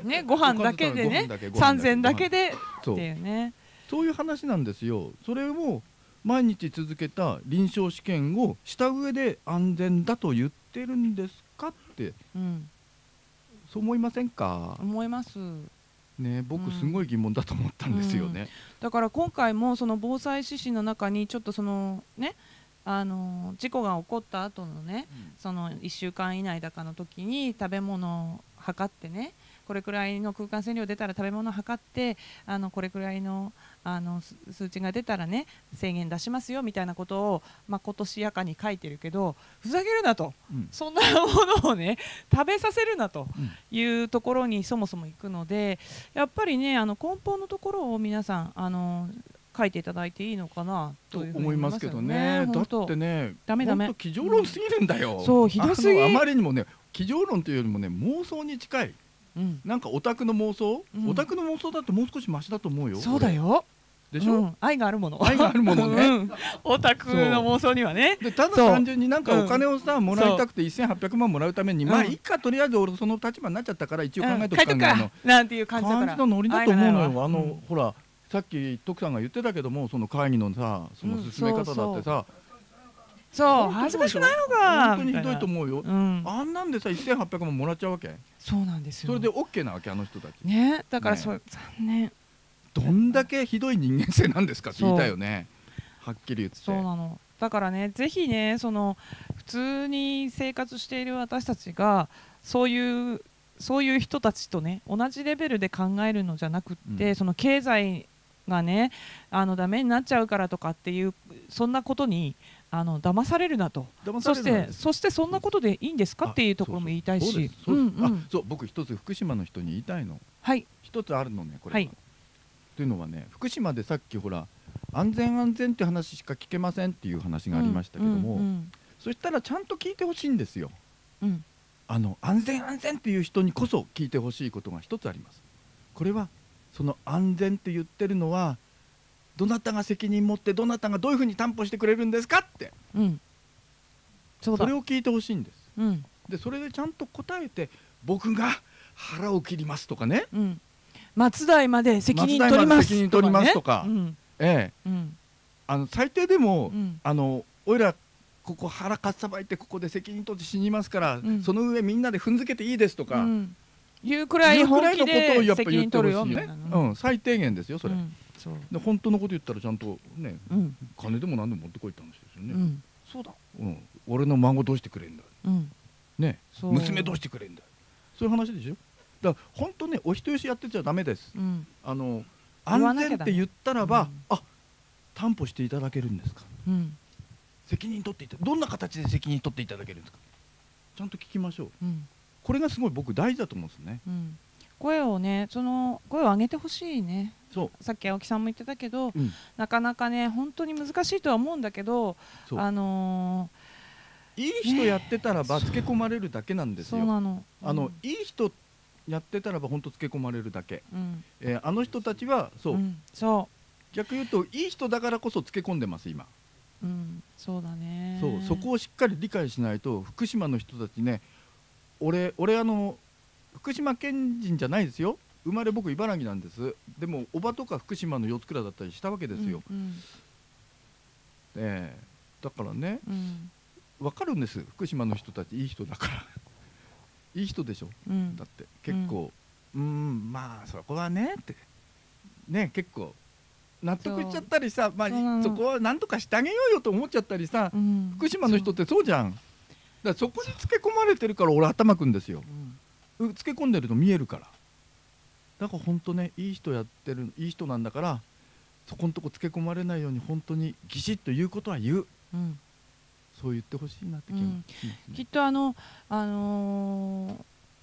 ね、ご飯だけでねさんぜんだけでっていうね、
そういう話なんですよ。それを毎日続けた臨床試験をした上で安全だと言ってるんですかって、うん、そう思いませんか？
思います
ね、僕すごい疑問だと思ったんですよね。うん、
だから今回もその防災指針の中にちょっとそのね、あの事故が起こった後のね、うん、そのいっしゅうかん以内だかの時に食べ物を測ってね、これくらいの空間線量出たら食べ物を測って、あのこれくらいのあの数値が出たらね制限出しますよみたいなことをまことしやかに書いてるけど、ふざけるなと、うん、そんなものをね食べさせるなというところにそもそも行くので、やっぱりねあの根本のところを皆さんあの書いていただいていいのかなというふうに思いますけどね。
だってね、
ダメダメ、
机上論すぎるんだよ。
うん、そうひどすぎ。
あまりにもね机上論というよりもね妄想に近い。うん、なんかオタクの妄想、うん、オタクの妄想だともう少しマシだと思うよ。
そうだよ。
でしょ、うん、
愛があるもの。
愛があるものね。うん、
オタクの妄想にはね。
でただ単純になんかお金をさ、うん、もらいたくてせんはっぴゃくまんもらうために、まあいいかとりあえず俺その立場になっちゃったから一応考えとく考えの。
なんていう感じだから。
感じのノリだと思うのよ。あのほらさっき徳さんが言ってたけども、その会議のさその進め方だってさ。
そう恥ずかしくないのか。
本当にひどいと思うよ。うん、あんなんでさせんはっぴゃくまんもらっちゃうわけ。
そうなんですよ。
それで オーケー なわけあの人たち。
ね、だからそれ、ね、残念。
どんだけひどい人間性なんですかって言いたいよね。はっきり言って。
そうなの。だからねぜひねその普通に生活している私たちがそういうそういう人たちとね同じレベルで考えるのじゃなくって、うん、その経済がねあのダメになっちゃうからとかっていうそんなことにあの騙されるなと。そしてそしてそんなことでいいんですかっていうところも言いたいし、
そう僕一つ福島の人に言いたいの。
はい。
一つあるのねこれ。
はい。
というのはね福島でさっきほら安全安全って話しか聞けませんっていう話がありましたけども、うんうんうん、そしたらちゃんと聞いてほしいんですよ。うん、あの安全安全っていう人にこそ聞いてほしいことが一つあります。これはその安全って言ってるのはどなたが責任持ってどなたがどういうふうに担保してくれるんですかって、うん、そうだそれを聞いてほしいんです。うん、でそれでちゃんと答えて僕が腹を切りますとかね、うん、
松代まで責任取ります
責任取りますとか、うん、ええ、うん、あの最低でも、うん、あのおいらここ腹かっさばいてここで責任取って死にますから、うん、その上みんなで踏んづけていいですとか、うん、
いうくらい本気で責任取るよみたいな、
うん、最低限ですよそれ、うん、そうで本当のこと言ったらちゃんとね、うん、金でも何でも持ってこいって話ですよね、うん、そうだ、うん、俺の孫どうしてくれんだ、うん、ね娘どうしてくれんだ、そういう話でしょ。だから本当ねお人よしやってちゃダメです、うん、あの安全って言ったらば、うん、あ担保していただけるんですか、うん、責任取っていたどんな形で責任取っていただけるんですか、ちゃんと聞きましょう、うん、これがすごい僕大事だと思うんですね、うん、
声をねその声を上げてほしいね。そうさっき青木さんも言ってたけど、うん、なかなかね本当に難しいとは思うんだけど、あの
ー、いい人やってたらばつけ込まれるだけなんですよ。そうなの、あの、うん、いい人やってたらば本当つけ込まれるだけ、うん、えー、あの人たちはそう、うん、そう逆言うといい人だからこそつけ込んでます今、
うん、そうだね。
そうそこをしっかり理解しないと福島の人たちね、俺俺あの福島県人じゃないですよ、生まれ僕茨城なんです。でも叔母とか福島の四つ倉だったりしたわけですよ、うんうん、えー、だからね、うん、分かるんです、福島の人たちいい人だからいい人でしょ、うん、だって結構、うん、うんまあそこはねってね結構納得しちゃったりさ、まあ、そこは何とかしてあげようよと思っちゃったりさ、うん、福島の人ってそうじゃん。だからそこにつけ込まれてるから俺頭くんですよ、うん、つけ込んでると見えるから。だから本当ねいい人やってるいい人なんだからそこのとこつけ込まれないように本当にギシッと言うことは言う、うん、そう言ってほしいなって気がしますね。
きっとあの、あのー、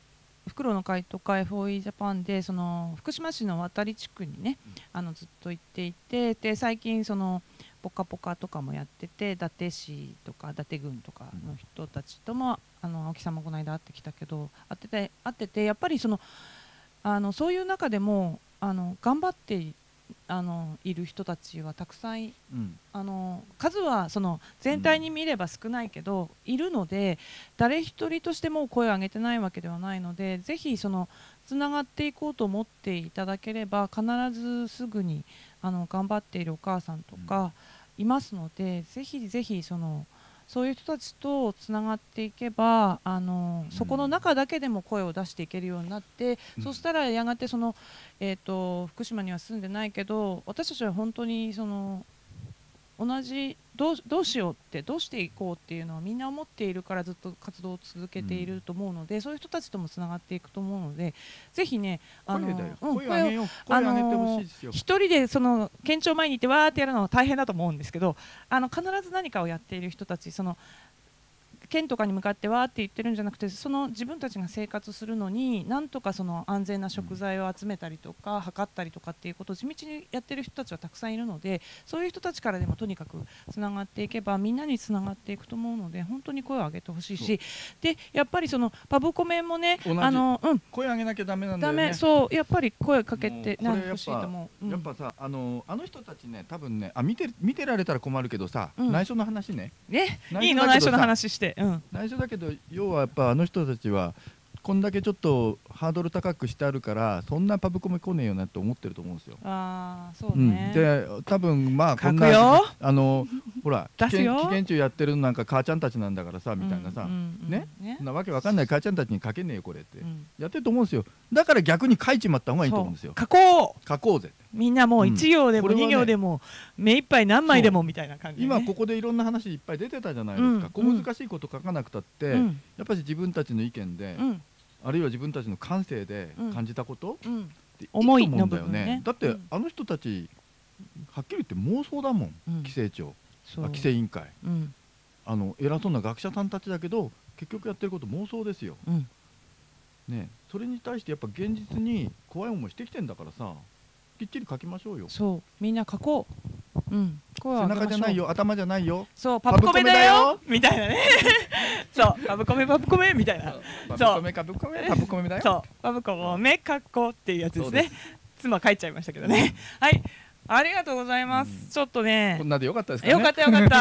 フクロウの会とか エフオーイー ジャパンでその福島市の渡地区にね、あのずっと行っていて、で最近そのポカポカとかもやってて、伊達市とか伊達郡とかの人たちとも、あの青木さんもこの間会ってきたけど会ってて会っててやっぱりそのあのそういう中でもあの頑張ってあのいる人たちはたくさん、うん、あの数はその全体に見れば少ないけど、うん、いるので誰一人としても声を上げてないわけではないので、ぜひそのつながっていこうと思っていただければ必ずすぐにあの頑張っているお母さんとかいますので、うん、ぜひぜひそのそういう人たちとつながっていけばあの、うん、そこの中だけでも声を出していけるようになって、うん、そしたらやがてその、えーと、福島には住んでないけど私たちは本当にその同じどう、どうしようってどうしていこうっていうのはみんな思っているからずっと活動を続けていると思うので、うん、そういう人たちともつながっていくと思うので、ぜひねあの
声を上げよう、声を上げてほしいですよ。
一人でその県庁前に行ってわーってやるのは大変だと思うんですけど、あの必ず何かをやっている人たち、その県とかに向かってわーって言ってるんじゃなくて、その自分たちが生活するのになんとかその安全な食材を集めたりとか測ったりとかっていうことを地道にやってる人たちはたくさんいるので、そういう人たちからでもとにかくつながっていけばみんなにつながっていくと思うので、本当に声を上げてほしいし、でやっぱりそのパブコメもね、あの、うん、
声上げなきゃダメなんだよね。
ダメ、そうやっぱり声かけてなほしいと思う。
やっぱさ、あのあの人たちね、多分ね、あ見て見てられたら困るけどさ、うん、内緒の話ね。
ね、いいの内緒の話して、うん、
内緒だけど要はやっぱあの人たちはこんだけちょっとハードル高くしてあるからそんなパブコメ来ねえよなって思ってると思うんですよ。
ああ、そうね。
うん、で多分まあこんなあのほら危険中やってるなんか母ちゃんたちなんだからさみたいなさ、ね、そんなわけわかんない母ちゃんたちに書けねえよこれって、うん、やってると思うんですよ。だから逆に書いちまった方がいいと思うんですよ。
書こう
書こうぜ。
みんなもういち行でもに行でも目いっぱい何枚でもみたいな感じで、
ね、今ここでいろんな話いっぱい出てたじゃないですか、うん、小難しいこと書かなくたって、うん、やっぱり自分たちの意見で、うん、あるいは自分たちの感性で感じたこと、うん、っていいと思うんだよね、ね、だって、うん、あの人たちはっきり言って妄想だもん、うん、規制庁、規制委員会、うん、あの偉そうな学者さんたちだけど結局やってること妄想ですよ、うんね、それに対してやっぱ現実に怖い思いしてきてんだからさ、きっちり書きましょうよ。
そう、みんな書こう。うん、
背中じゃないよ、頭じゃないよ。
そう、パブコメだよみたいなね。そう、パブコメパブコメみたいな。
そう、パブコメパブコメパブコメだよ。
そう、パブコメ書こうっていうやつですね。妻書いちゃいましたけどね。はい、ありがとうございます。ちょっとね。
こんなでよかったですかね。
よかったよかった。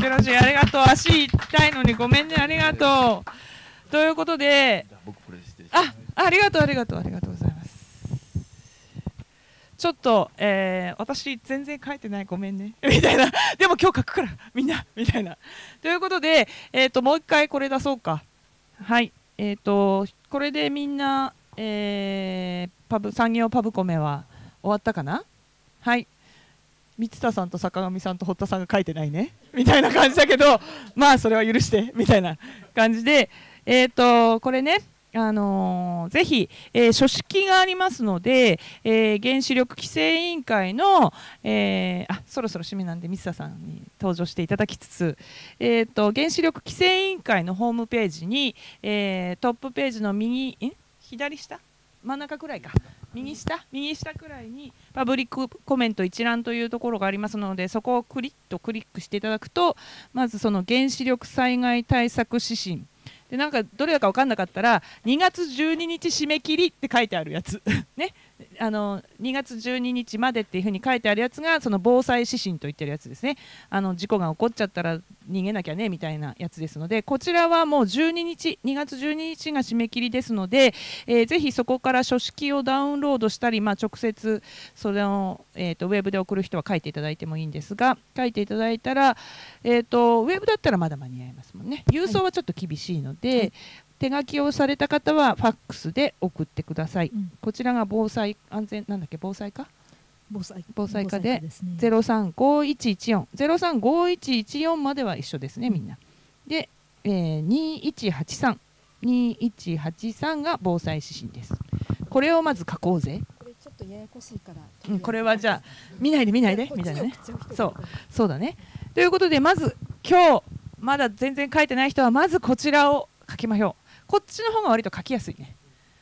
よろしい、ありがとう。足痛いのにごめんね、ありがとう。ということで。あ、ありがとうありがとうありがとうございます。ちょっと、えー、私全然書いてないごめんねみたいな、でも今日書くからみんなみたいな。ということで、えーと、もう一回これ出そうか。はい、えーとこれでみんな、えー、パブ産業パブコメは終わったかな。はい、三田さんと坂上さんと堀田さんが書いてないねみたいな感じだけど、まあそれは許してみたいな感じで、えーとこれね、あのー、ぜひ、えー、書式がありますので、えー、原子力規制委員会の、えー、あそろそろ締めなんで三田さんに登場していただきつつ、えー、と原子力規制委員会のホームページに、えー、トップページの右ん左下真ん中くらいか右下右下くらいにパブリックコメント一覧というところがありますので、そこをクリッとクリックしていただくと、まずその原子力災害対策指針で、なんかどれだか分かんなかったらにがつじゅうににち締め切りって書いてあるやつね、あのにがつじゅうににちまでっていうふうに書いてあるやつがその防災指針といってるやつですね。あの事故が起こっちゃったら逃げなきゃねみたいなやつですので、こちらはもうじゅうににちにがつじゅうににちが締め切りですので、えー、ぜひそこから書式をダウンロードしたり、まあ、直接それを、えー、とウェブで送る人は書いていただいてもいいんですが、書いていただいたら、えー、とウェブだったらまだ間に合いますもんね。郵送はちょっと厳しいので、はい、手書きをされた方はファックスで送ってください、うん、こちらが防災安全なんだっけ防災課
防災
防災課でゼロさんごいちいちよん ゼロさんごいちいちよんまでは一緒ですね、みんなで、えー、にいちはちさん にいちはちさんが防災指針です。これをまず書こうぜ。
これちょっとややこしいから、
うん、これはじゃあ見ないで見ないでみたいなね。そうそうだね。ということで、まず今日まだ全然書いてない人はまずこちらを書きましょう。こっちの方が割と書きやすいね。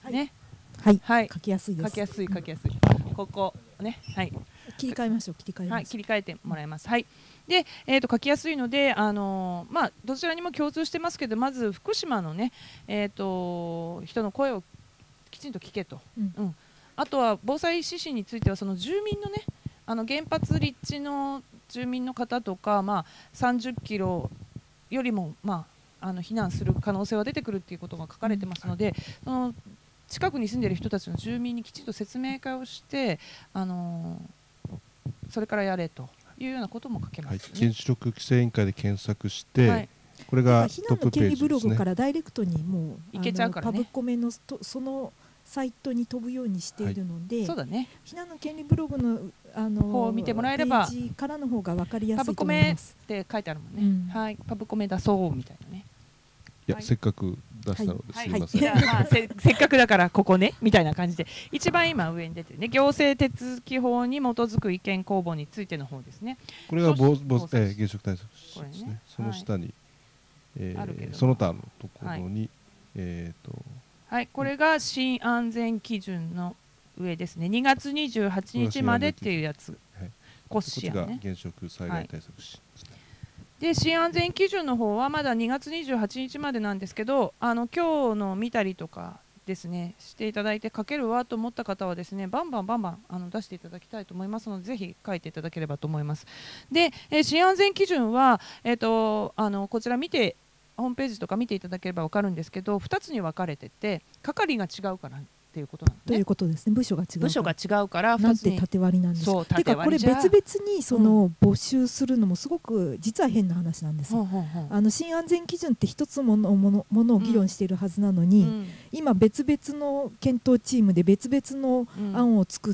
ね。
はい、はい、書きやすいです。
書きやすい書きやすい。ここね、はい。
切り替えましょう。切り替え
はい、切り替えてもらいます。はい。で、えっと書きやすいので、あのー、まあどちらにも共通してますけど、まず福島のね、えっと人の声をきちんと聞けと。うん。うん、あとは防災指針についてはその住民のね、あの原発立地の住民の方とか、まあさんじゅっキロよりもまああの避難する可能性は出てくるっていうことが書かれてますので、その近くに住んでいる人たちの住民にきちんと説明会をして、あのー、それからやれというようなことも書けます、ね。
はい、原子力規制委員会で検索して、はい、これが
避難の権利ブログからダイレクトにもう
いけちゃうからね。
パブコメのとそのサイトに飛ぶようにしているので、はい、
そうだね。
避難の権利ブログのあの
方を見てもらえれば
ページからの方が分かりやすいと思います。
パブコメって書いてあるもんね。うん、はい、パブコメ出そうみたいなね。
いや、はい、せっかく出したので、はい、すみません。
はいはい、まあ、せ, せっかくだからここねみたいな感じで、一番今上に出てるね、行政手続き法に基づく意見公募についての方ですね。
これが防防えー、原子力対策指ですね。ね、その下に、はい、えー、その他のところに、はい、えっ、ー、と。
はい、これが新安全基準の上ですね。にがつにじゅうはちにちまでっていうやつ。
はい、
コッシアね。
こっちが原子力災害対策指針ですね。
で、新安全基準の方はまだにがつにじゅうはちにちまでなんですけど、あの今日の見たりとかですねしていただいて、書けるわと思った方はですね、バンバンバンバンあの出していただきたいと思いますので、ぜひ書いていただければと思います。で、えー、新安全基準は、えーと、あのこちら見てホームページとか見ていただければ分かるんですけど、ふたつに分かれてて、係が違うからっていうことなんですね。
ということですね。部署が違う。
部署が違うから
ふたつに。なんて縦割りなんですか。てかこれ別々にその募集するのもすごく実は変な話なんです。うん、あの新安全基準って一つものものものを議論しているはずなのに、うん、今別々の検討チームで別々の案を作って、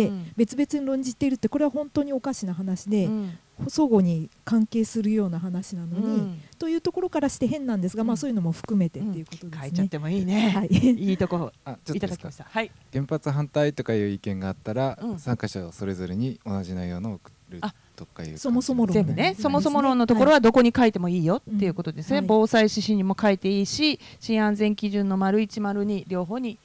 うん、別々に論じているって、これは本当におかしな話で。うん、相互に関係するような話なのに、うん、というところからして変なんですが、うん、まあそういうのも含めてっていうことですね。
書いちゃってもいいね。はい、いいところいただきました。はい。
原発反対とかいう意見があったら、うん、参加者それぞれに同じ内容のを送るとかいう。
そもそも論
全部ね、そもそも論のところはどこに書いてもいいよっていうことですね。はい、防災指針にも書いていいし、新安全基準の丸いち丸に両方に。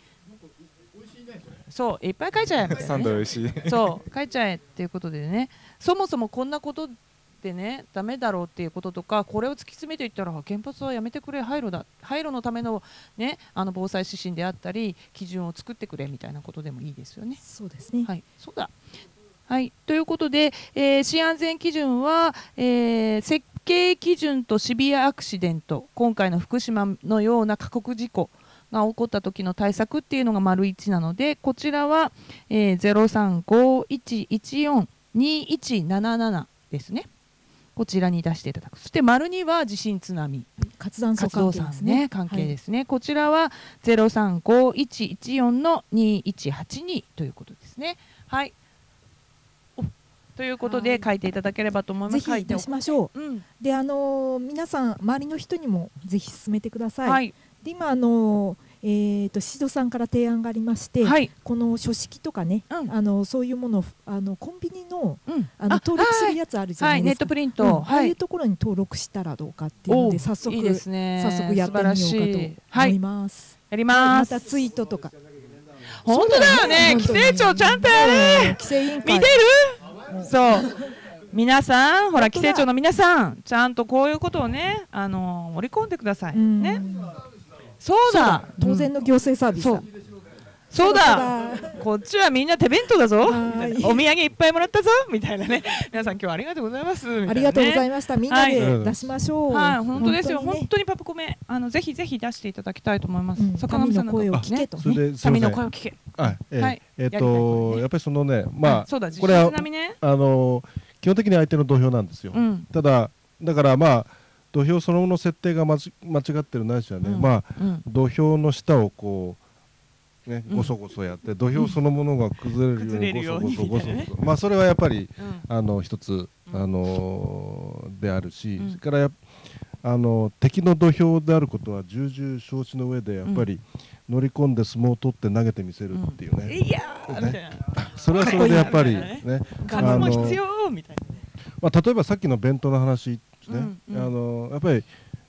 そういっぱい書いちゃえみたいな、ね、
サンド美味しい。
そう書いちゃえっていうことでね、そもそもこんなことでねダメだろうっていうこととか、これを突き詰めていったら原発はやめてくれ、廃炉だ、廃炉のためのねあの防災指針であったり基準を作ってくれみたいなことでもいいですよね。
そうですね。
はい、そうだ。はい、ということで、えー、新安全基準は、えー、設計基準とシビアアクシデント、今回の福島のような過酷事故が起こった時の対策っていうのが丸いちなので、こちらは、えー、ゼロさんごいちいちよんにいちななななですね。こちらに出していただく。そして丸には地震津波
活断層関係ですね。
関係ですね。はい、こちらはゼロさんごいちいちよんのにいちはちにということですね。はい。ということで書いていただければと思います。
ぜひ出しましょう。うん、で、あのー、皆さん周りの人にもぜひ進めてください。はい、で今あのーえー、と宍戸さんから提案がありまして、はい、この書式とかね、うん、あのそういうものをあのコンビニの、うん、あの登録するやつあるじゃないですか、はいはい、ネットプリント、うん、ああいうところに登録したらどうかっていうので、早速いいですね、早速やってみようかと思います。
はい、やります。
またツイートとか。
本当だよね。規制庁ちゃんとやれ。規制委員会見てる？そう。皆さん、ほら規制庁の皆さん、ちゃんとこういうことをね、あの盛り込んでくださいね。そうだ、
当然の行政サービスだ。
そうだ、こっちはみんな手弁当だぞ、お土産いっぱいもらったぞみたいなね。皆さん今日はありがとうございます。
ありがとうございました。みんなで出しましょう。
はい、本当ですよ。本当にパプコメ、あのぜひぜひ出していただきたいと思います。
坂上さんの声を聞けとね。
民の声を聞け。
はい、えっとやっぱりそのね、まあ
これは
あの基本的に相手の土俵なんですよ。ただだからまあ。土俵そのもの設定が間違ってるないしはね、うん、まあ、うん、土俵の下をこうねごそごそやって、うん、土俵そのものが崩れるようにごそごそごそごそ、まあそれはやっぱり、うん、あの一つあのー、であるし、うん、それからやあの敵の土俵であることは重々承知の上でやっぱり乗り込んで相撲を取って投げてみせるっていうね。うん、
いやー、
ね、それはそれでやっぱりね、
金も必要みたいなね。
まあ例えばさっきの弁当の話。ね、うんうん、あのやっぱり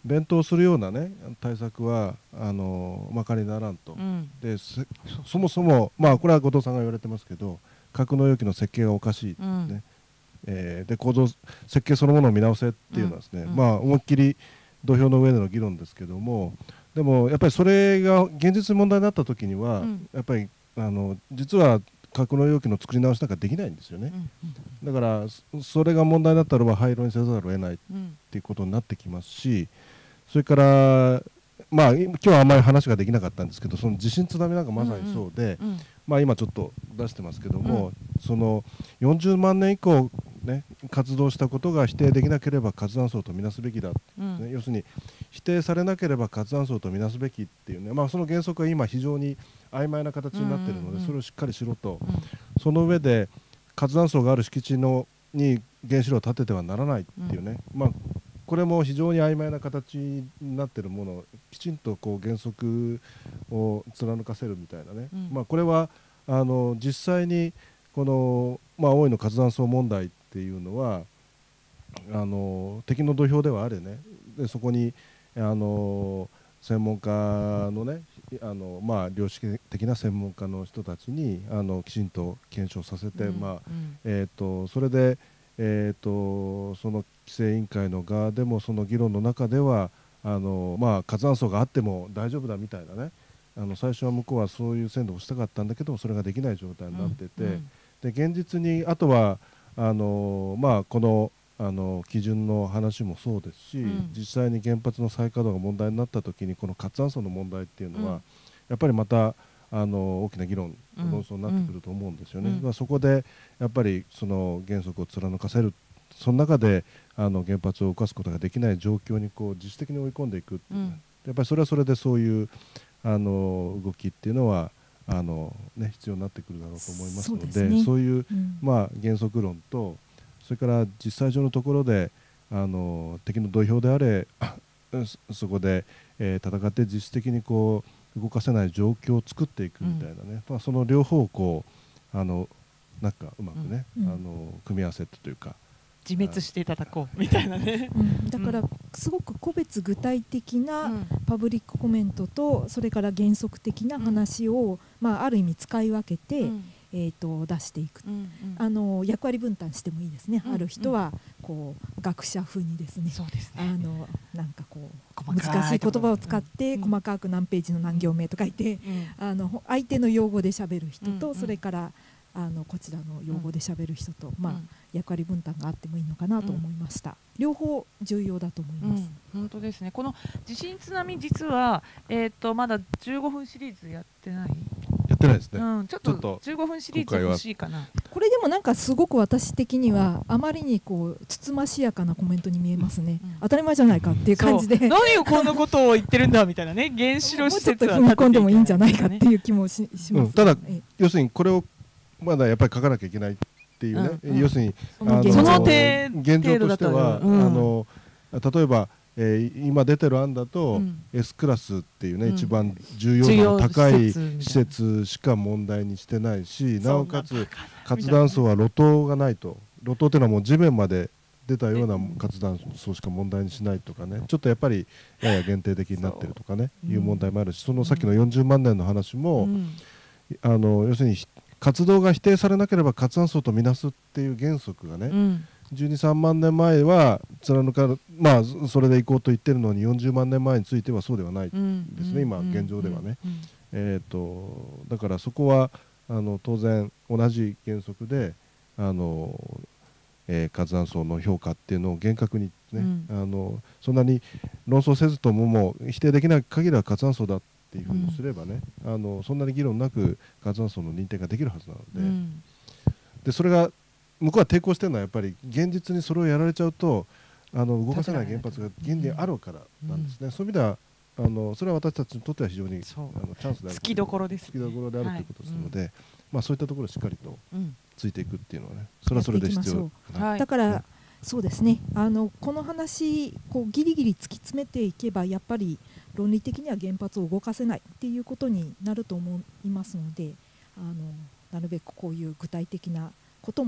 弁当するような、ね、対策はあのまかりならんと、うん、で そ, そもそも、まあ、これは後藤さんが言われてますけど格納容器の設計がおかしい、ねうんえー、で構造設計そのものを見直せっていうのはですね、うんまあ、思いっきり土俵の上での議論ですけどもでもやっぱりそれが現実に問題になった時には、うん、やっぱりあの実は格納容器の作り直しなんかできないんですよね、うん、だからそれが問題になったらば廃炉にせざるを得ないっていうことになってきますしそれからまあ今日はあんまり話ができなかったんですけどその地震津波なんかまさにそうで、うんうんまあ、今ちょっと出してますけども、うん、そのよんじゅうまんねん以降、ね、活動したことが否定できなければ活断層とみなすべきだ、うんね、要するに否定されなければ活断層とみなすべきっていうね、まあ、その原則は今非常に曖昧な形になっているので、うんうんうん、それをしっかりしろと、うん、その上で活断層がある敷地のに原子炉を建ててはならないっていうね、うんまあ、これも非常に曖昧な形になっているものをきちんとこう原則を貫かせるみたいなね、うんまあ、これはあの実際にこの、まあ、大井の活断層問題っていうのはあの敵の土俵ではあれねでそこにあの専門家のねあの、まあ、良識的な専門家の人たちにあのきちんと検証させて、うんまあえー、とそれで、えー、とその規制委員会の側でもその議論の中ではあの、まあ、活断層があっても大丈夫だみたいなねあの最初は向こうはそういう線路をしたかったんだけどそれができない状態になってて、うんうん、で現実にあとはあの、まあ、このあの基準の話もそうですし、うん、実際に原発の再稼働が問題になった時にこの活断層の問題っていうのは、うん、やっぱりまたあの大きな議論論争になってくると思うんですよね、うんまあ、そこでやっぱりその原則を貫かせるその中であの原発を動かすことができない状況にこう自主的に追い込んでいくっていう、うん、やっぱりそれはそれでそういうあの動きっていうのはあの、ね、必要になってくるだろうと思いますので、 そうですね、そういう、うんまあ、原則論とそれから実際上のところであの敵の土俵であれそこで、えー、戦って実質的にこう動かせない状況を作っていくみたいなね、うんまあ、その両方をこうあのなんかうまくね、うん、あの組み合わせてというか
自滅していただこうみたいなね、
うん、だからすごく個別具体的なパブリックコメントとそれから原則的な話を、まあ、ある意味使い分けて、うんえー、と出していく、うんうん、あの役割分担してもいいですね、うんうん、ある人はこう学者風にですね、
そうですね、
あのなんかこう難しい言葉を使って細かく何ページの何行目と書いて、うん、あの相手の用語で喋る人と、うんうん、それからあのこちらの用語で喋る人と、うんまあ、役割分担があってもいいのかなと思いました、うん、両方重要だと思います、
うん、本当ですね。この地震津波実は、えー、とまだじゅうごふんシリーズやってない
やってないですね、
うん、ちょっとじゅうごふんシリーズ欲しいかな。
これでもなんかすごく私的にはあまりにこうつつましやかなコメントに見えますね、うん、当たり前じゃないかっていう感じで
何をこんなことを言ってるんだみたいなね原子炉施設は
もうちょっと踏み込んでもいいんじゃないかっていう気も し, します、うん、
ただ要するにこれをまだやっぱり書かなきゃいけないっていうね、うんうん、要するに
その現状
としては、うん、あの例えば、えー、今出てる案だと、うん、S クラスっていうね、うん、一番重要な高い施設しか問題にしてないし、なおかつ活断層は露頭がないと、露頭っていうのはもう地面まで出たような活断層しか問題にしないとかね、ちょっとやっぱりやや限定的になってるとかね、いう問題もあるし、そのさっきのよんじゅうまんねんの話も、うん、あの要するに活動が否定されなければ活断層とみなすっていう原則がね、うん、じゅうに、さんまんねんまえは貫かる、まあそれでいこうと言ってるのによんじゅうまんねんまえについてはそうではないですね、うん、今現状ではね、うん、えーとだからそこはあの当然同じ原則であの、えー、活断層の評価っていうのを厳格にね、うん、あのそんなに論争せずとももう否定できない限りは活断層だっていうふうにすればね、うん、あのそんなに議論なく活断層の認定ができるはずなので、うん、でそれが向こうは抵抗してるのはやっぱり現実にそれをやられちゃうとあの動かせない原発が現にあるからなんですね、うん、そういう意味ではあのそれは私たちにとっては非常にあのチャンスである、
突きどころです、ね、
突きどころであるということですので、はい、まあ、そういったところをしっかりとついていくっていうのはね、それはそれで必要、
はい、だから、うん、そうですね、あのこの話こうギリギリ突き詰めていけばやっぱり論理的には原発を動かせないっていうことになると思いますので、あのなるべくこういう具体的なことも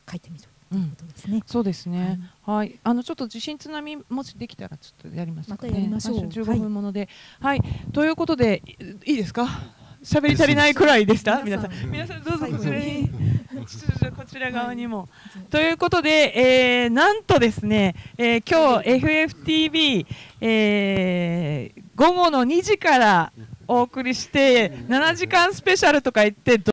書いてみるということですね。
うん、そうですね。はい、はい、あのちょっと地震津波もしできたらちょっとやりますかね。
またやりましょう。
じゅうごふんもので、はい、はい、ということでいいですか。喋り足りないくらいでした。皆さん、皆さんどうぞこちらに、こちら側にも。ということで、えー、なんとですね、えー、今日 エフエフティービー、えー、午後のにじからお送りしてななじかんスペシャルとか言って。